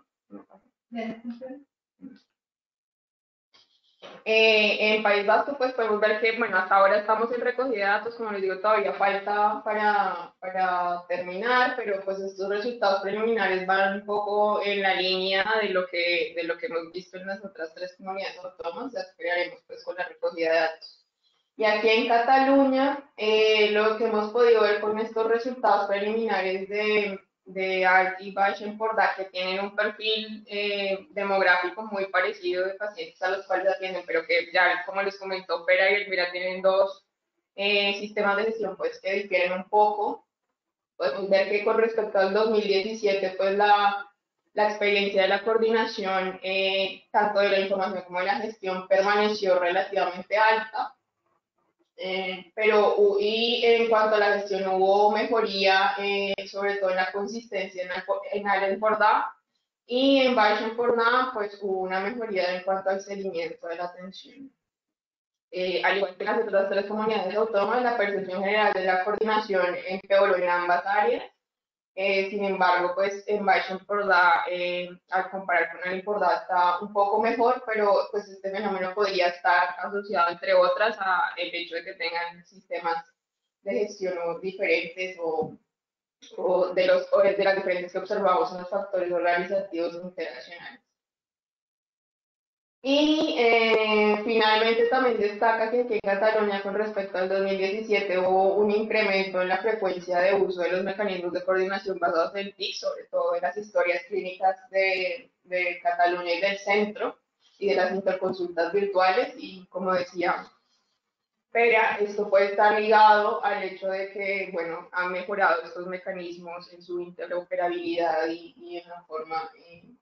en País Vasco, pues podemos ver que, bueno, hasta ahora estamos en recogida de datos, como les digo, todavía falta para terminar, pero pues estos resultados preliminares van un poco en la línea de lo que hemos visto en las otras tres comunidades autónomas, ya esperaremos pues con la recogida de datos. Y aquí en Cataluña, lo que hemos podido ver con estos resultados preliminares de ART y Baix Empordà, que tienen un perfil demográfico muy parecido de pacientes a los cuales atienden, pero que ya, como les comentó Pera y Elvira, tienen dos sistemas de gestión pues, que difieren un poco. Podemos ver que con respecto al 2017, pues la experiencia de la coordinación, tanto de la información como de la gestión, permaneció relativamente alta. Y en cuanto a la gestión hubo mejoría, sobre todo en la consistencia en Alt Empordà, y en Baix Empordà pues hubo una mejoría en cuanto al seguimiento de la atención. Al igual que en las otras tres comunidades autónomas, la percepción general de la coordinación empeoró en ambas áreas. Sin embargo, pues en Baix Empordà, al comparar con el Empordà, está un poco mejor, pero pues este fenómeno podría estar asociado, entre otras, a el hecho de que tengan sistemas de gestión diferentes o de las diferencias que observamos en los factores organizativos internacionales. Y finalmente también destaca que aquí en Cataluña con respecto al 2017 hubo un incremento en la frecuencia de uso de los mecanismos de coordinación basados en TIC, sobre todo en las historias clínicas de Cataluña y del centro y de las interconsultas virtuales. Y como decía Pera, esto puede estar ligado al hecho de que, bueno, han mejorado estos mecanismos en su interoperabilidad y en la forma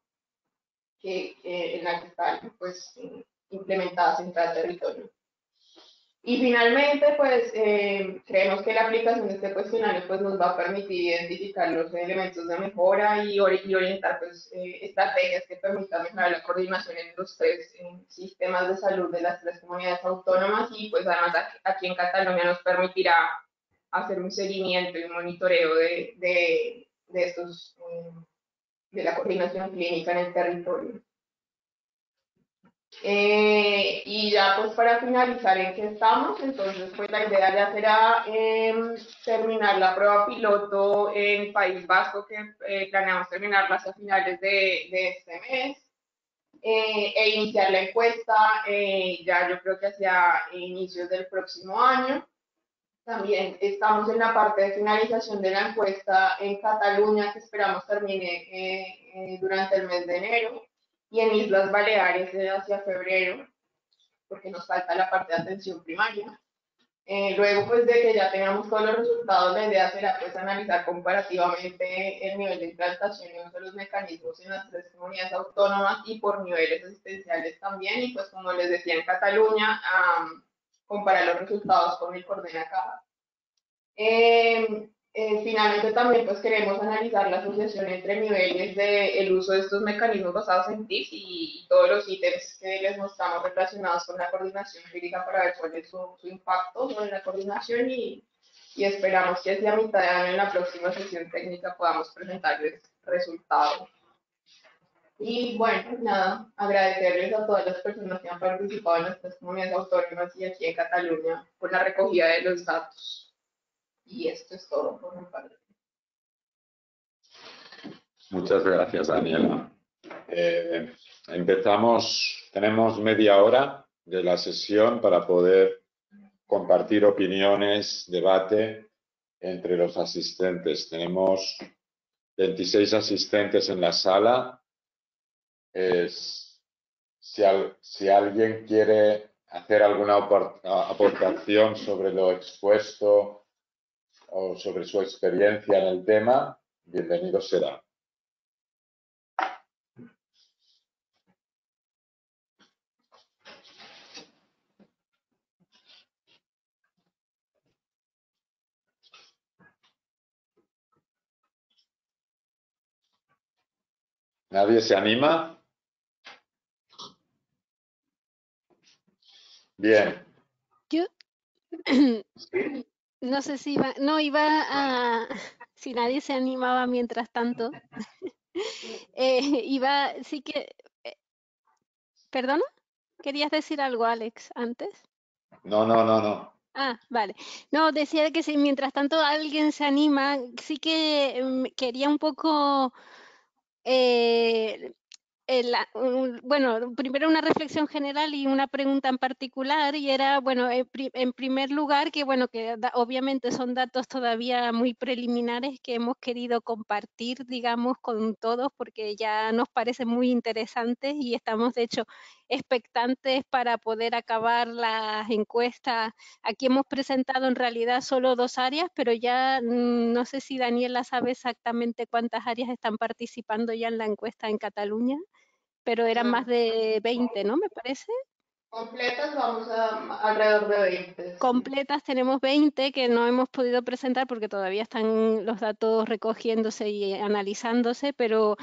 en la que están pues, implementadas en cada territorio. Y finalmente, pues creemos que la aplicación de este cuestionario pues, nos va a permitir identificar los elementos de mejora y orientar pues, estrategias que permitan mejorar la coordinación en los tres sistemas de salud de las tres comunidades autónomas y pues además aquí en Cataluña nos permitirá hacer un seguimiento y un monitoreo de estos la coordinación clínica en el territorio. Y ya pues para finalizar en qué estamos, entonces pues la idea ya será terminar la prueba piloto en País Vasco, que planeamos terminarla hacia finales de este mes, e iniciar la encuesta ya yo creo que hacia inicios del próximo año. También estamos en la parte de finalización de la encuesta en Cataluña, que esperamos termine durante el mes de enero, y en Islas Baleares hacia febrero, porque nos falta la parte de atención primaria. Luego, pues de que ya tengamos todos los resultados, la idea será pues analizar comparativamente el nivel de implantación y uso de los mecanismos en las 3 comunidades autónomas y por niveles asistenciales también, y pues como les decía en Cataluña, comparar los resultados con el Coordenacada. Finalmente también pues queremos analizar la asociación entre niveles del uso de estos mecanismos basados en TIC y todos los ítems que les mostramos relacionados con la coordinación clínica para ver cuál es su impacto sobre la coordinación y esperamos que hacia mitad de año en la próxima sesión técnica podamos presentarles resultados. Y bueno, nada, agradecerles a todas las personas que han participado en nuestras comunidades autónomas y aquí en Cataluña por la recogida de los datos. Y esto es todo por mi parte. Muchas gracias, Daniela. Empezamos, tenemos media hora de la sesión para poder compartir opiniones, debate entre los asistentes. Tenemos 26 asistentes en la sala. Si alguien quiere hacer alguna aportación sobre lo expuesto o sobre su experiencia en el tema, bienvenido será. ¿Nadie se anima? Bien. Yo no sé si iba a, si nadie se animaba mientras tanto, sí que, ¿perdona? ¿Querías decir algo, Alex, antes? No. Ah, vale. No, decía que si mientras tanto alguien se anima, sí que quería un poco bueno, primero una reflexión general y una pregunta en particular, y era, bueno, en primer lugar, que bueno, que obviamente son datos todavía muy preliminares que hemos querido compartir, digamos, con todos, porque ya nos parece muy interesantes y estamos, de hecho, expectantes para poder acabar las encuestas. Aquí hemos presentado en realidad solo 2 áreas, pero ya no sé si Daniela sabe exactamente cuántas áreas están participando ya en la encuesta en Cataluña, pero eran más de 20, ¿no? Me parece. Completas vamos a alrededor de 20. Sí. Completas tenemos 20 que no hemos podido presentar porque todavía están los datos recogiéndose y analizándose, pero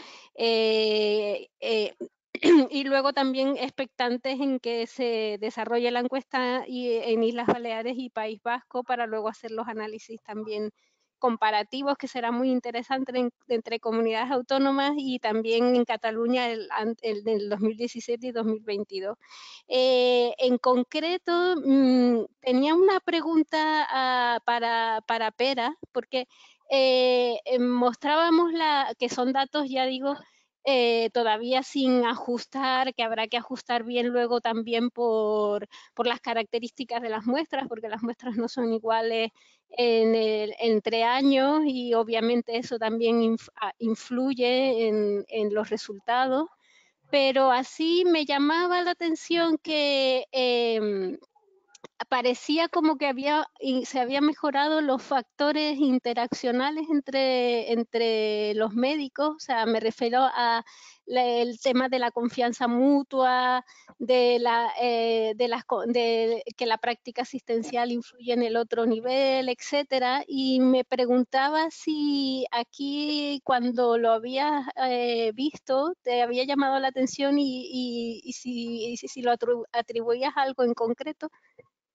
y luego también expectantes en que se desarrolle la encuesta en Islas Baleares y País Vasco para luego hacer los análisis también comparativos, que será muy interesante entre comunidades autónomas, y también en Cataluña del 2017 y 2022. En concreto, tenía una pregunta para Pera, porque mostrábamos que son datos, ya digo, todavía sin ajustar, que habrá que ajustar bien luego también por las características de las muestras, porque las muestras no son iguales entre años, y obviamente eso también influye en los resultados. Pero así me llamaba la atención que parecía como que se habían mejorado los factores interaccionales entre los médicos, o sea, me refiero a el tema de la confianza mutua, de que la práctica asistencial influye en el otro nivel, etcétera, y me preguntaba si aquí, cuando lo habías visto, te había llamado la atención y si lo atribuías a algo en concreto.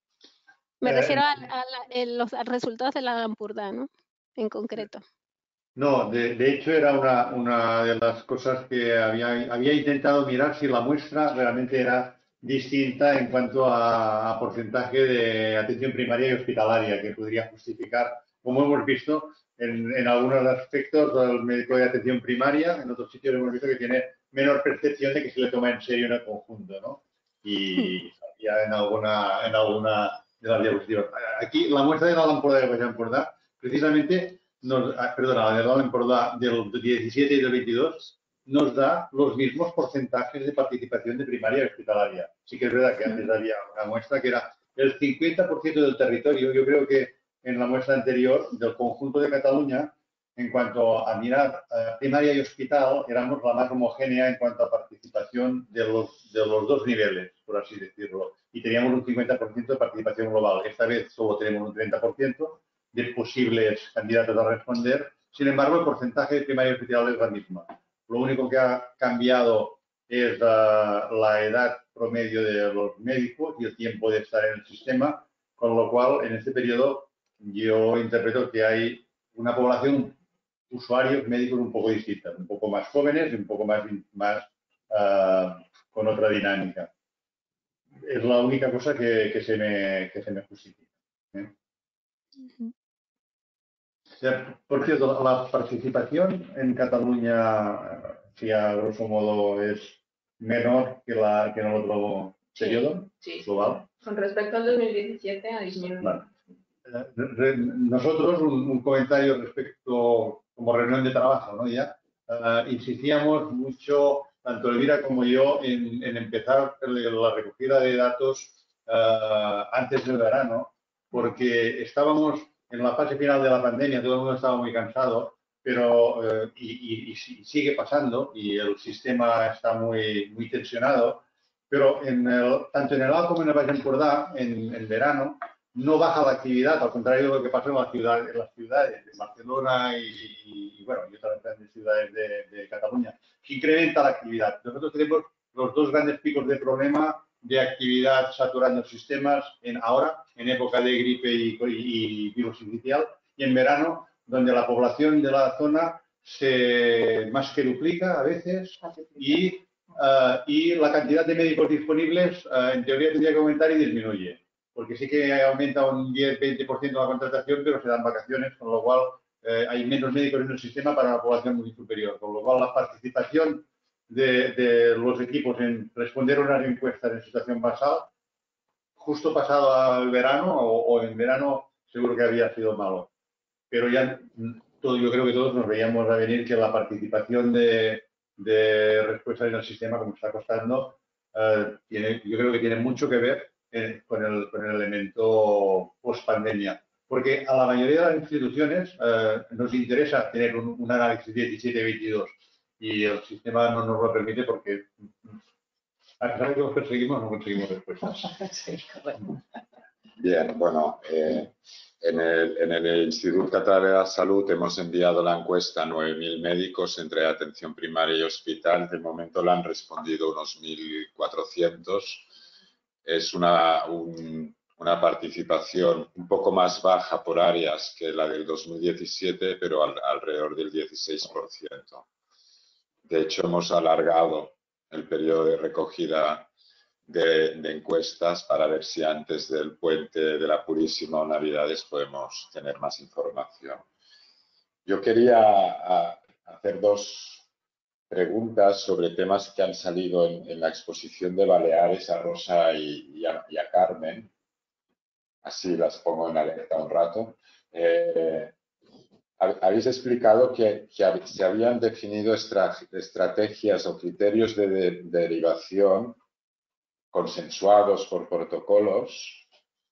Me refiero a los resultados de la Ampurdá, ¿no? En concreto. No, de hecho era una de las cosas que había intentado mirar si la muestra realmente era distinta en cuanto a porcentaje de atención primaria y hospitalaria, que podría justificar, como hemos visto, en algunos aspectos del médico de atención primaria, en otros sitios hemos visto que tiene menor percepción de que se le toma en serio en el conjunto, ¿no? Y ya en alguna de las diapositivas. Aquí, la muestra de l'Alt Empordà y Baix Empordà, precisamente, perdona, la de l'Alt Empordà del 17 y del 22, nos da los mismos porcentajes de participación de primaria y hospitalaria. Sí que es verdad que antes había una muestra que era el 50% del territorio. Yo creo que en la muestra anterior del conjunto de Cataluña, en cuanto a mirar primaria y hospital, éramos la más homogénea en cuanto a participación de los dos niveles, por así decirlo. Y teníamos un 50% de participación global. Esta vez solo tenemos un 30% de posibles candidatos a responder. Sin embargo, el porcentaje de primaria y hospital es la misma. Lo único que ha cambiado es la edad promedio de los médicos y el tiempo de estar en el sistema, con lo cual, en este periodo, yo interpreto que hay una población usuarios médicos un poco distintas, un poco más jóvenes y un poco más con otra dinámica. Es la única cosa que se me justifica. Por cierto, la participación en Cataluña, si a grosso modo es menor que en el otro periodo global. Con respecto al 2017 ha disminuido. Vale. Nosotros, un comentario respecto, como reunión de trabajo, ¿no? Ya insistíamos mucho, tanto Elvira como yo, en empezar la recogida de datos antes del verano, porque estábamos en la fase final de la pandemia, todo el mundo estaba muy cansado, pero y sigue pasando y el sistema está muy tensionado, pero tanto en el Alt como en el Baix Empordà, en verano, no baja la actividad, al contrario de lo que pasa en las ciudades de Barcelona y otras grandes ciudades de Cataluña, que incrementa la actividad. Nosotros tenemos los dos grandes picos de problema de actividad saturando sistemas ahora, en época de gripe y virus inicial, y en verano, donde la población de la zona se más que duplica a veces y la cantidad de médicos disponibles, en teoría, tendría que aumentar y disminuye. Porque sí que aumenta un 10-20% la contratación, pero se dan vacaciones, con lo cual hay menos médicos en el sistema para la población muy superior. Con lo cual, la participación de los equipos en responder a unas encuestas en situación basal, justo pasado al verano o en verano, seguro que había sido malo. Pero ya yo creo que todos nos veíamos a venir que la participación de respuestas en el sistema, como está costando, yo creo que tiene mucho que ver con el elemento post-pandemia. Porque a la mayoría de las instituciones nos interesa tener un análisis 17-22 y el sistema no nos lo permite porque a pesar de que los perseguimos, no conseguimos respuestas. Bien, bueno, en el Instituto Català de la Salud hemos enviado la encuesta a 9.000 médicos entre atención primaria y hospital. De momento le han respondido unos 1.400. Es una participación un poco más baja por áreas que la del 2017, pero alrededor del 16%. De hecho, hemos alargado el periodo de recogida de encuestas para ver si antes del puente de la Purísima o Navidades podemos tener más información. Yo quería hacer dos preguntas sobre temas que han salido en la exposición de Baleares a Rosa y a Carmen. Así las pongo en alerta un rato. Habéis explicado que se habían definido estrategias o criterios de derivación consensuados por protocolos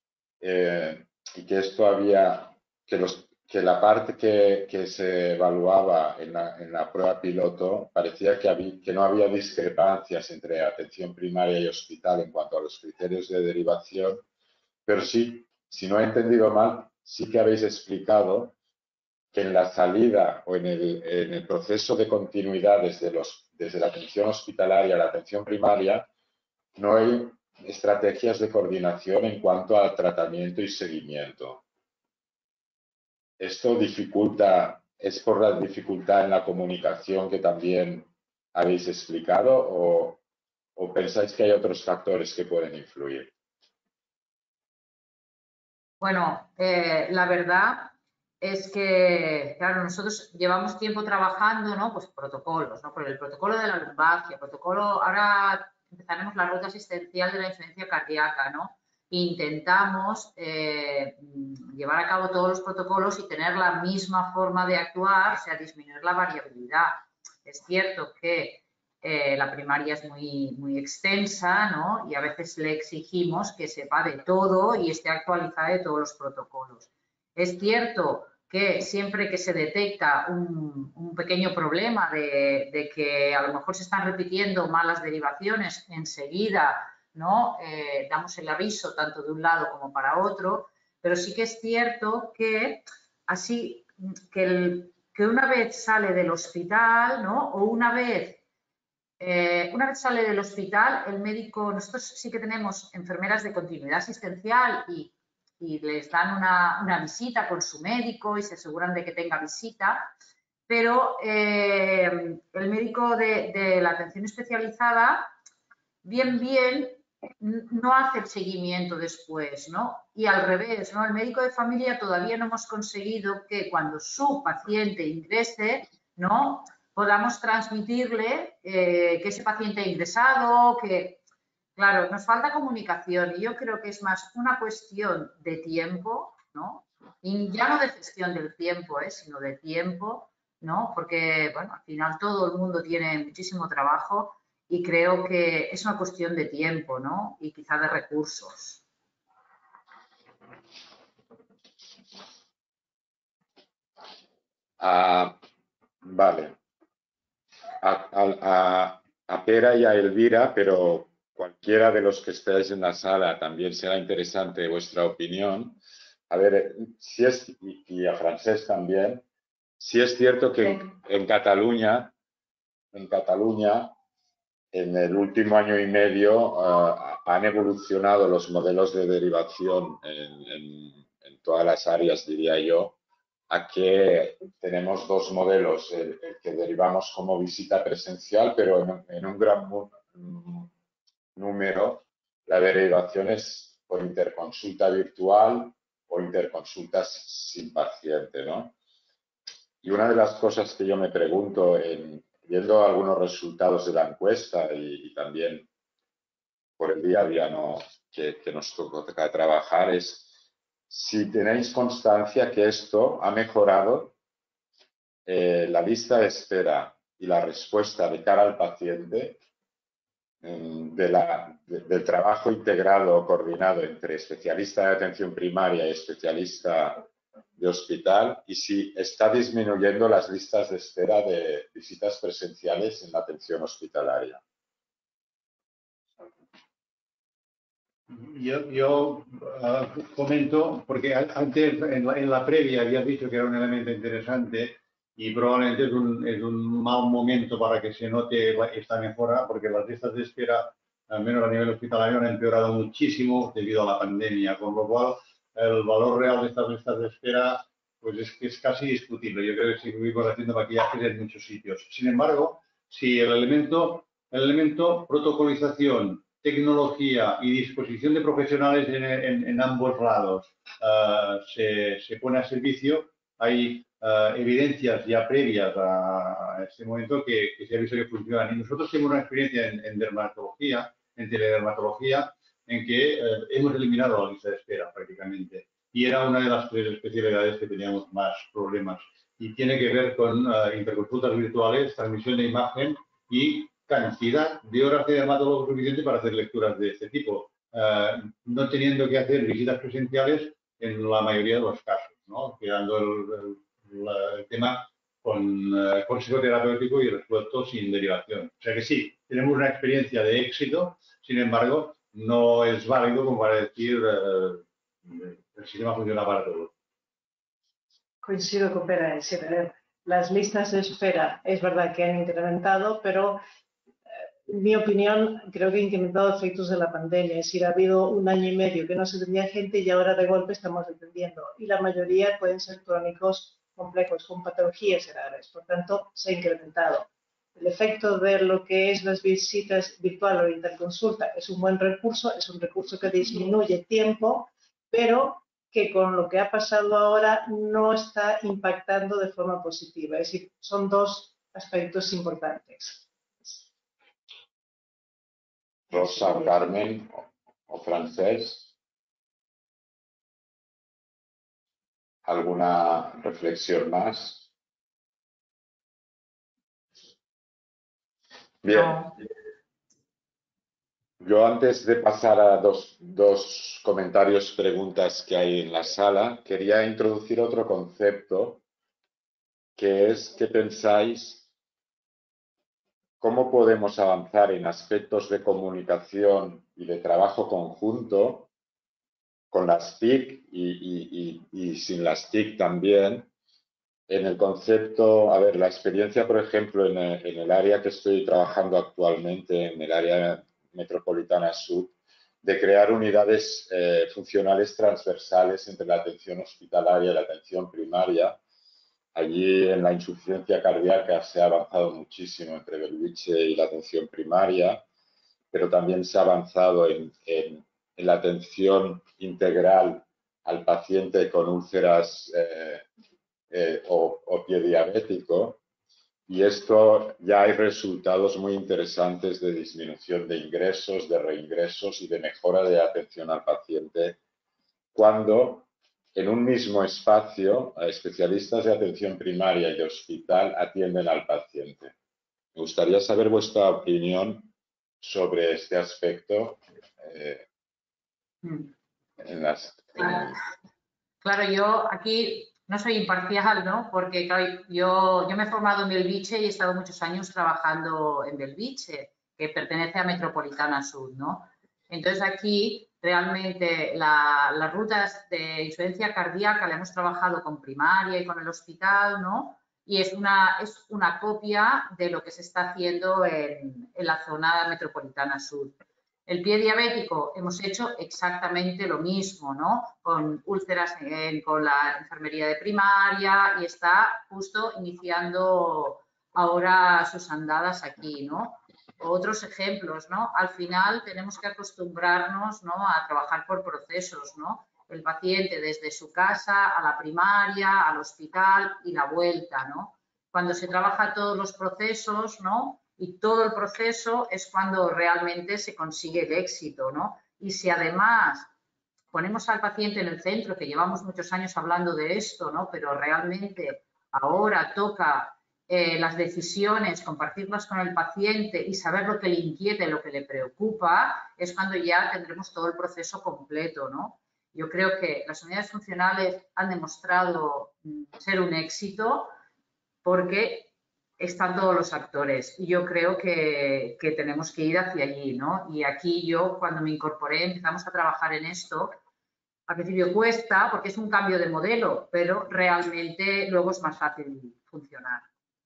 y que esto que la parte que se evaluaba en la prueba piloto parecía que no había discrepancias entre atención primaria y hospital en cuanto a los criterios de derivación, pero sí, si no he entendido mal, sí que habéis explicado que en la salida o en el proceso de continuidad desde la atención hospitalaria a la atención primaria, no hay estrategias de coordinación en cuanto a tratamiento y seguimiento. Esto dificulta ¿Es por la dificultad en la comunicación que también habéis explicado o pensáis que hay otros factores que pueden influir? Bueno, la verdad es que, claro, nosotros llevamos tiempo trabajando, ¿no? Pues protocolos, ¿no? Por el protocolo de la lumbalgia, ahora empezaremos la ruta asistencial de la insuficiencia cardíaca, ¿no? Intentamos llevar a cabo todos los protocolos y tener la misma forma de actuar, o sea, disminuir la variabilidad. Es cierto que la primaria es muy extensa, ¿no? Y a veces le exigimos que sepa de todo y esté actualizada de todos los protocolos. Es cierto que siempre que se detecta un pequeño problema de que a lo mejor se están repitiendo malas derivaciones, enseguida, ¿no? Damos el aviso tanto de un lado como para otro, pero sí que es cierto que así que una vez sale del hospital, ¿no? O una vez sale del hospital, el médico, nosotros sí que tenemos enfermeras de continuidad asistencial y les dan una visita con su médico y se aseguran de que tenga visita, pero el médico de la atención especializada bien no hace el seguimiento después, ¿no? Y al revés, ¿no? El médico de familia todavía no hemos conseguido que cuando su paciente ingrese, ¿no? Podamos transmitirle que ese paciente ha ingresado, que, claro, nos falta comunicación y yo creo que es más una cuestión de tiempo, ¿no? Y ya no de gestión del tiempo, sino de tiempo, ¿no? Porque, bueno, al final todo el mundo tiene muchísimo trabajo y creo que es una cuestión de tiempo, ¿no? Y quizá de recursos. Vale. A Pera y a Elvira, pero cualquiera de los que estéis en la sala también será interesante vuestra opinión. A ver, y a Francesc también, si es cierto que en Cataluña, en el último año y medio han evolucionado los modelos de derivación en todas las áreas, diría yo, a que tenemos dos modelos, el que derivamos como visita presencial, pero en un gran número la derivación es por interconsulta virtual o interconsultas sin paciente, ¿no? Y una de las cosas que yo me pregunto, viendo algunos resultados de la encuesta y también por el día a día que nos toca trabajar, es si tenéis constancia que esto ha mejorado la lista de espera y la respuesta de cara al paciente del trabajo integrado o coordinado entre especialista de atención primaria y especialista de hospital, y si está disminuyendo las listas de espera de visitas presenciales en la atención hospitalaria. Yo comento, porque antes en la previa había dicho que era un elemento interesante y probablemente es un mal momento para que se note esta mejora, porque las listas de espera, al menos a nivel hospitalario, han empeorado muchísimo debido a la pandemia, con lo cual el valor real de estas listas de espera pues es casi discutible. Yo creo que seguimos haciendo maquillajes en muchos sitios. Sin embargo, si el elemento protocolización, tecnología y disposición de profesionales en ambos lados se pone a servicio, hay evidencias ya previas a este momento que se ha visto que funcionan. Y nosotros tenemos una experiencia en dermatología, en teledermatología, en que hemos eliminado la lista de espera prácticamente. Y era una de las tres especialidades que teníamos más problemas. Y tiene que ver con interconsultas virtuales, transmisión de imagen y cantidad de horas de dermatólogo suficiente para hacer lecturas de este tipo, no teniendo que hacer visitas presenciales en la mayoría de los casos, ¿no? Quedando el tema con consejo terapéutico y resuelto sin derivación. O sea que sí, tenemos una experiencia de éxito, sin embargo, no es válido como para decir el sistema funciona para todos. Coincido con Pera, es decir, las listas de espera es verdad que han incrementado, pero en mi opinión creo que han incrementado efectos de la pandemia. Es decir, ha habido un año y medio que no se atendía gente y ahora de golpe estamos atendiendo. Y la mayoría pueden ser crónicos complejos, con patologías raras. Por tanto, se ha incrementado. El efecto de lo que es las visitas virtuales o interconsulta es un buen recurso, es un recurso que disminuye tiempo, pero que con lo que ha pasado ahora no está impactando de forma positiva. Es decir, son dos aspectos importantes. Rosa, Carmen o Francesc, ¿alguna reflexión más? Bien. No. Yo antes de pasar a dos comentarios, preguntas que hay en la sala, quería introducir otro concepto, que es, ¿qué pensáis? ¿Cómo podemos avanzar en aspectos de comunicación y de trabajo conjunto con las TIC y sin las TIC también? En el concepto, a ver, la experiencia, por ejemplo, en el área que estoy trabajando actualmente, en el área metropolitana sur, de crear unidades funcionales transversales entre la atención hospitalaria y la atención primaria. Allí en la insuficiencia cardíaca se ha avanzado muchísimo entre Bellvitge y la atención primaria, pero también se ha avanzado en la atención integral al paciente con úlceras o pie diabético, y esto ya hay resultados muy interesantes de disminución de ingresos, de reingresos y de mejora de atención al paciente cuando en un mismo espacio especialistas de atención primaria y de hospital atienden al paciente. Me gustaría saber vuestra opinión sobre este aspecto Claro, yo aquí no soy imparcial, ¿no? Porque claro, yo me he formado en Bellvitge y he estado muchos años trabajando en Bellvitge, que pertenece a Metropolitana Sur, ¿no? Entonces aquí realmente las rutas de insuficiencia cardíaca la hemos trabajado con primaria y con el hospital, ¿no? Y es una copia de lo que se está haciendo en la zona metropolitana sur. El pie diabético hemos hecho exactamente lo mismo, ¿no? Con úlceras con la enfermería de primaria y está justo iniciando ahora sus andadas aquí, ¿no? Otros ejemplos, ¿no? Al final tenemos que acostumbrarnos, ¿no? A trabajar por procesos, ¿no? El paciente desde su casa a la primaria, al hospital y la vuelta, ¿no? Cuando se trabaja todos los procesos, ¿no? Y todo el proceso es cuando realmente se consigue el éxito, ¿no? Y si además ponemos al paciente en el centro, que llevamos muchos años hablando de esto, ¿no? Pero realmente ahora toca las decisiones, compartirlas con el paciente y saber lo que le inquieta y lo que le preocupa, es cuando ya tendremos todo el proceso completo, ¿no? Yo creo que las unidades funcionales han demostrado ser un éxito porque están todos los actores y yo creo que tenemos que ir hacia allí, ¿no? Y aquí yo, cuando me incorporé, empezamos a trabajar en esto. Al principio cuesta porque es un cambio de modelo, pero realmente luego es más fácil funcionar.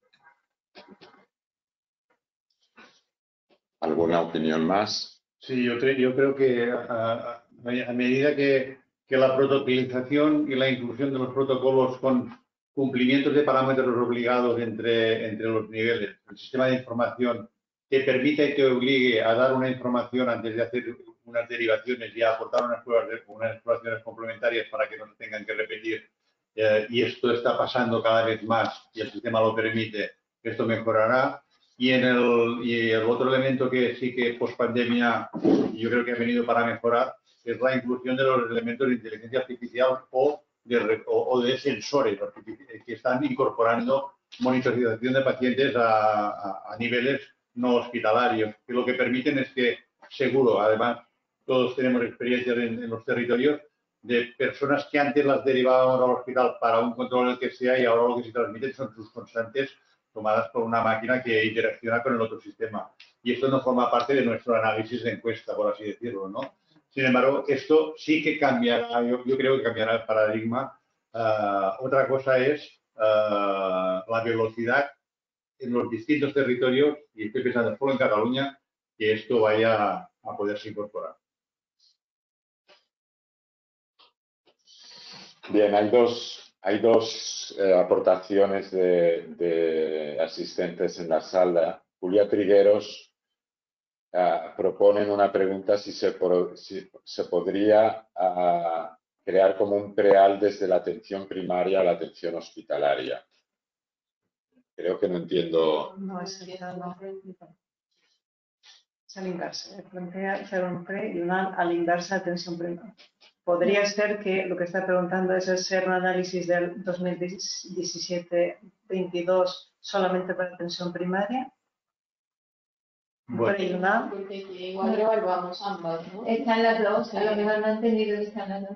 ¿Alguna opinión más? Sí, yo creo que a medida que la protocolización y la inclusión de los protocolos con cumplimientos de parámetros obligados entre los niveles, el sistema de información te permite y te obligue a dar una información antes de hacer unas derivaciones y a aportar unas exploraciones complementarias para que no se tengan que repetir, y esto está pasando cada vez más y el sistema lo permite, esto mejorará. Y el otro elemento que sí que post pandemia yo creo que ha venido para mejorar es la inclusión de los elementos de inteligencia artificial o de sensores que están incorporando monitorización de pacientes a niveles no hospitalarios, que lo que permiten es que seguro, además todos tenemos experiencias en los territorios de personas que antes las derivaban al hospital para un control el que sea y ahora lo que se transmiten son sus constantes tomadas por una máquina que interacciona con el otro sistema. Y esto no forma parte de nuestro análisis de encuesta, por así decirlo, ¿no? Sin embargo, esto sí que cambiará, yo creo que cambiará el paradigma. Otra cosa es la velocidad en los distintos territorios, y estoy pensando solo en Cataluña, que esto vaya a poderse incorporar. Bien, hay dos Hay dos aportaciones de asistentes en la sala. Julia Trigueros proponen una pregunta si se podría crear como un preal desde la atención primaria a la atención hospitalaria. Creo que no entiendo. No, es al inverso. Plantea hacer un pre y una al inverso atención primaria. Podría ser que lo que está preguntando es hacer un análisis del 2017-22 solamente para atención primaria. Bueno. Porque aquí igual evaluamos ambas, ¿no? Están las dos, a lo mejor no he entendido que están las dos.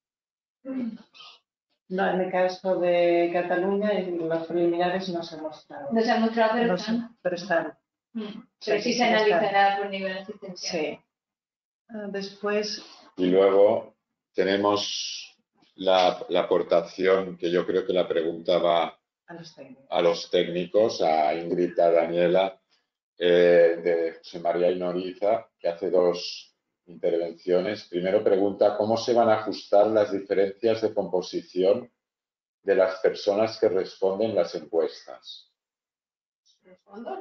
No, en el caso de Cataluña, los preliminares no se mostraron. No se ha mostrado, pero No están. pero están. Pero sí se analizará por nivel asistencial. Sí. Después. Y luego tenemos la aportación, que yo creo que la pregunta va a los técnicos, a Ingrid, a Daniela, de José María Inoriza, que hace dos intervenciones. Primero pregunta cómo se van a ajustar las diferencias de composición de las personas que responden las encuestas. ¿Respondo?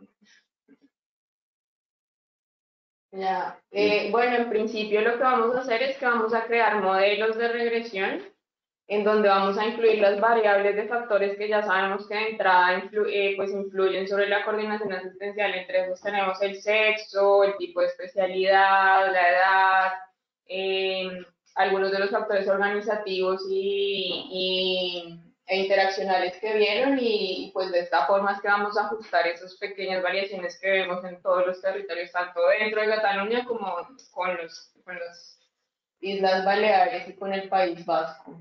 Ya. Bueno, en principio lo que vamos a hacer es que vamos a crear modelos de regresión en donde vamos a incluir las variables de factores que ya sabemos que de entrada pues influyen sobre la coordinación asistencial. Entre esos tenemos el sexo, el tipo de especialidad, la edad, algunos de los factores organizativos e interaccionales que vieron, y pues de esta forma es que vamos a ajustar esas pequeñas variaciones que vemos en todos los territorios, tanto dentro de Cataluña como con las Islas Baleares y con el País Vasco.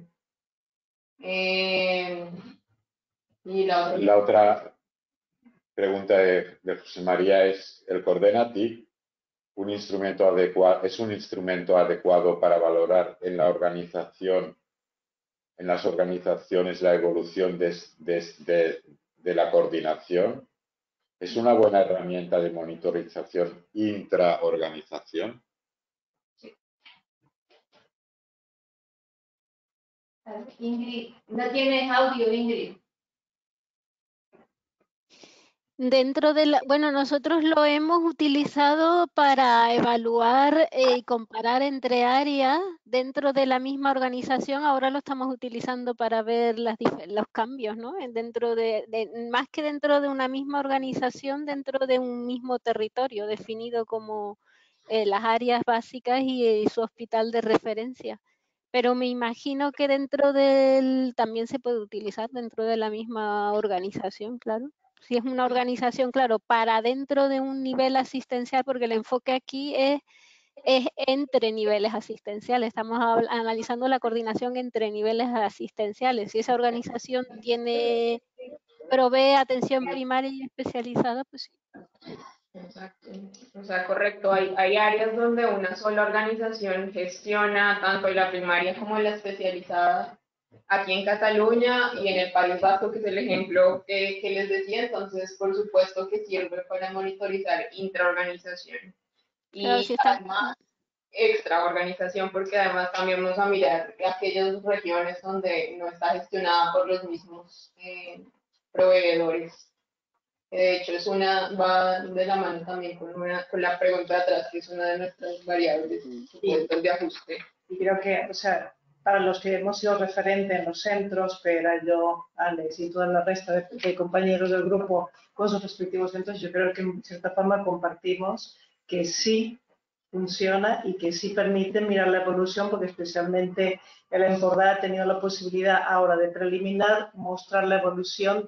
Y la otra pregunta de José María es: ¿el Coordenatic es un instrumento adecuado para valorar en las organizaciones la evolución de la coordinación? ¿Es una buena herramienta de monitorización intraorganización? Ingrid, no tienes audio, Ingrid. Dentro de bueno, nosotros lo hemos utilizado para evaluar y comparar entre áreas dentro de la misma organización. Ahora lo estamos utilizando para ver los cambios, ¿no? Dentro más que dentro de una misma organización, dentro de un mismo territorio definido como las áreas básicas y su hospital de referencia. Pero me imagino que también se puede utilizar dentro de la misma organización, claro. Si es una organización, claro, para dentro de un nivel asistencial, porque el enfoque aquí es entre niveles asistenciales. Estamos analizando la coordinación entre niveles asistenciales. Si esa organización provee atención primaria y especializada, pues sí. Exacto. O sea, correcto. Hay áreas donde una sola organización gestiona tanto la primaria como la especializada. Aquí en Cataluña y en el País Vasco, que es el ejemplo que les decía, entonces por supuesto que sirve para monitorizar intraorganización. Y claro, sí además extraorganización, porque además también vamos a mirar aquellas regiones donde no está gestionada por los mismos proveedores. De hecho, va de la mano también con la pregunta de atrás, que es una de nuestras variables de ajuste. Y creo que, o sea, para los que hemos sido referentes en los centros, Pera, yo, Alex y toda la resta de compañeros del grupo con sus respectivos centros, yo creo que en cierta forma compartimos que sí funciona y que sí permite mirar la evolución, porque especialmente el Empordà ha tenido la posibilidad ahora de preliminar mostrar la evolución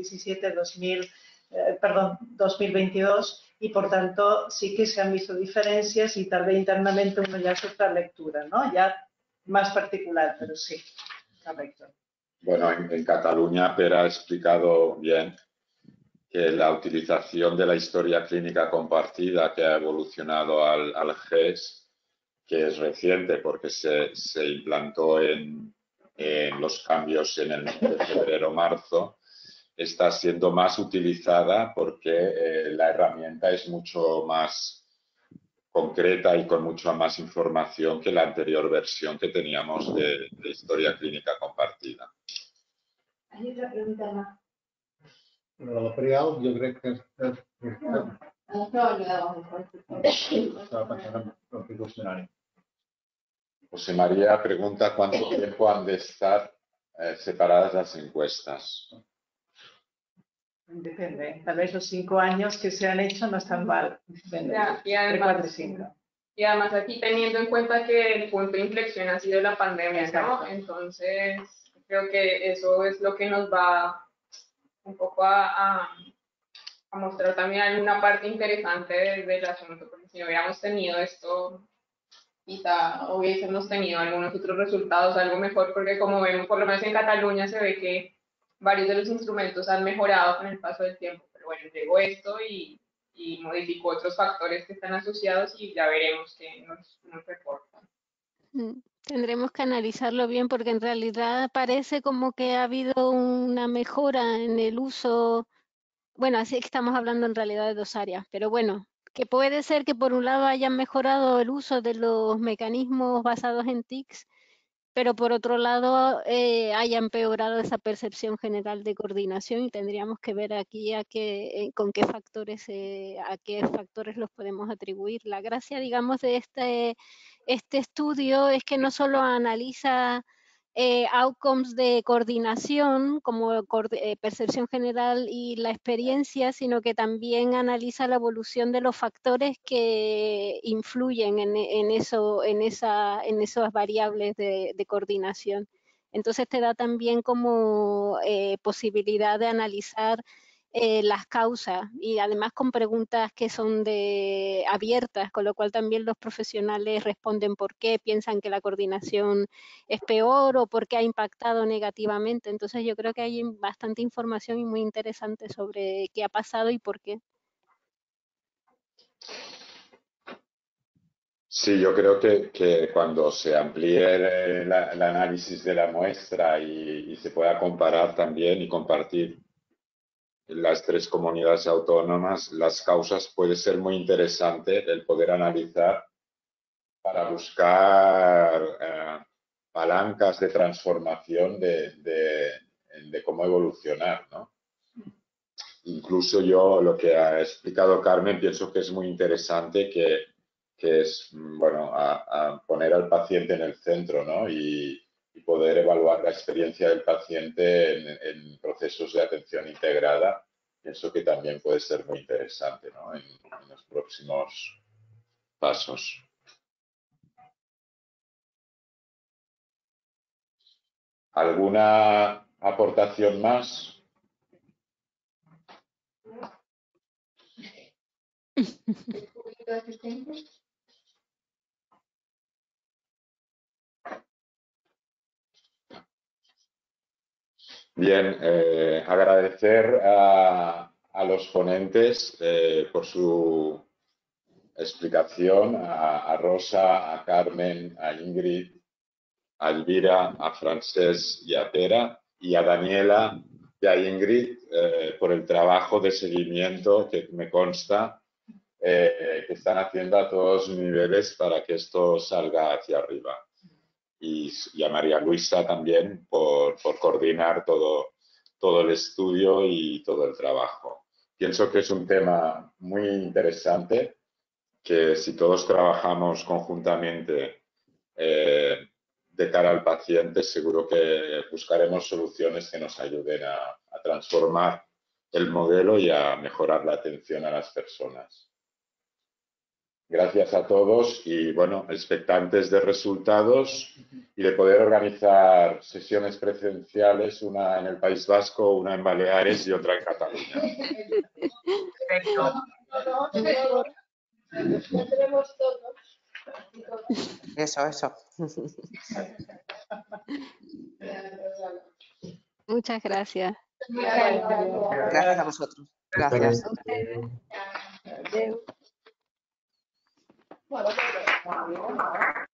2022, y por tanto sí que se han visto diferencias y tal vez internamente uno ya hace otra lectura, ¿no? Ya más particular, pero sí, correcto. Bueno, en Cataluña Pera ha explicado bien que la utilización de la historia clínica compartida, que ha evolucionado al GES, que es reciente porque se implantó en los cambios en el mes de febrero-marzo, está siendo más utilizada porque la herramienta es mucho más concreta y con mucha más información que la anterior versión que teníamos de historia clínica compartida. Hay otra pregunta más. Però la prealt jo crec que estava pensant en el qüestionari. José María pregunta cuánto tiempo han de estar separadas las encuestas. Depende. Tal vez los 5 años que se han hecho no están mal. Depende. Ya, y Entre 4 y además, 5. y además aquí teniendo en cuenta que el punto de inflexión ha sido la pandemia, ¿no? Exacto. Entonces, creo que eso es lo que nos va un poco a mostrar también alguna parte interesante del asunto, porque si no hubiéramos tenido esto, quizá hubiésemos tenido algunos otros resultados, algo mejor, porque como vemos, por lo menos en Cataluña se ve que varios de los instrumentos han mejorado con el paso del tiempo, pero bueno, llegó esto y modificó otros factores que están asociados y ya veremos qué nos reportan. Tendremos que analizarlo bien porque en realidad parece como que ha habido una mejora en el uso. Bueno, así que estamos hablando en realidad de 2 áreas, pero bueno, que puede ser que por un lado hayan mejorado el uso de los mecanismos basados en TICs, pero por otro lado haya empeorado esa percepción general de coordinación y tendríamos que ver aquí a con qué factores, a qué factores los podemos atribuir. La gracia, digamos, de este estudio es que no solo analiza outcomes de coordinación como percepción general y la experiencia, sino que también analiza la evolución de los factores que influyen en esas variables de coordinación. Entonces te da también como posibilidad de analizar las causas y además con preguntas que son abiertas, con lo cual también los profesionales responden por qué piensan que la coordinación es peor o por qué ha impactado negativamente. Entonces yo creo que hay bastante información y muy interesante sobre qué ha pasado y por qué. Sí, yo creo que cuando se amplíe el análisis de la muestra y se pueda comparar también y compartir las 3 comunidades autónomas, las causas, puede ser muy interesante el poder analizar para buscar palancas de transformación de cómo evolucionar, ¿no? Incluso yo, lo que ha explicado Carmen, pienso que es muy interesante, que es, bueno, a poner al paciente en el centro, ¿no? Y poder evaluar la experiencia del paciente en procesos de atención integrada. Pienso que también puede ser muy interesante, ¿no? En los próximos pasos. ¿Alguna aportación más? Bien, agradecer a los ponentes por su explicación, a Rosa, a Carmen, a Ingrid, a Elvira, a Francesc y a Pere, y a Daniela y a Ingrid por el trabajo de seguimiento que me consta que están haciendo a todos los niveles para que esto salga hacia arriba. Y a María Luisa también por coordinar todo el estudio y todo el trabajo. Pienso que es un tema muy interesante, que si todos trabajamos conjuntamente de cara al paciente, seguro que buscaremos soluciones que nos ayuden a transformar el modelo y a mejorar la atención a las personas. Gracias a todos y, bueno, expectantes de resultados y de poder organizar sesiones presenciales, una en el País Vasco, una en Baleares y otra en Cataluña. Tendremos todos. Eso. Muchas gracias. Gracias a vosotros. Gracias. Adeu. Bueno,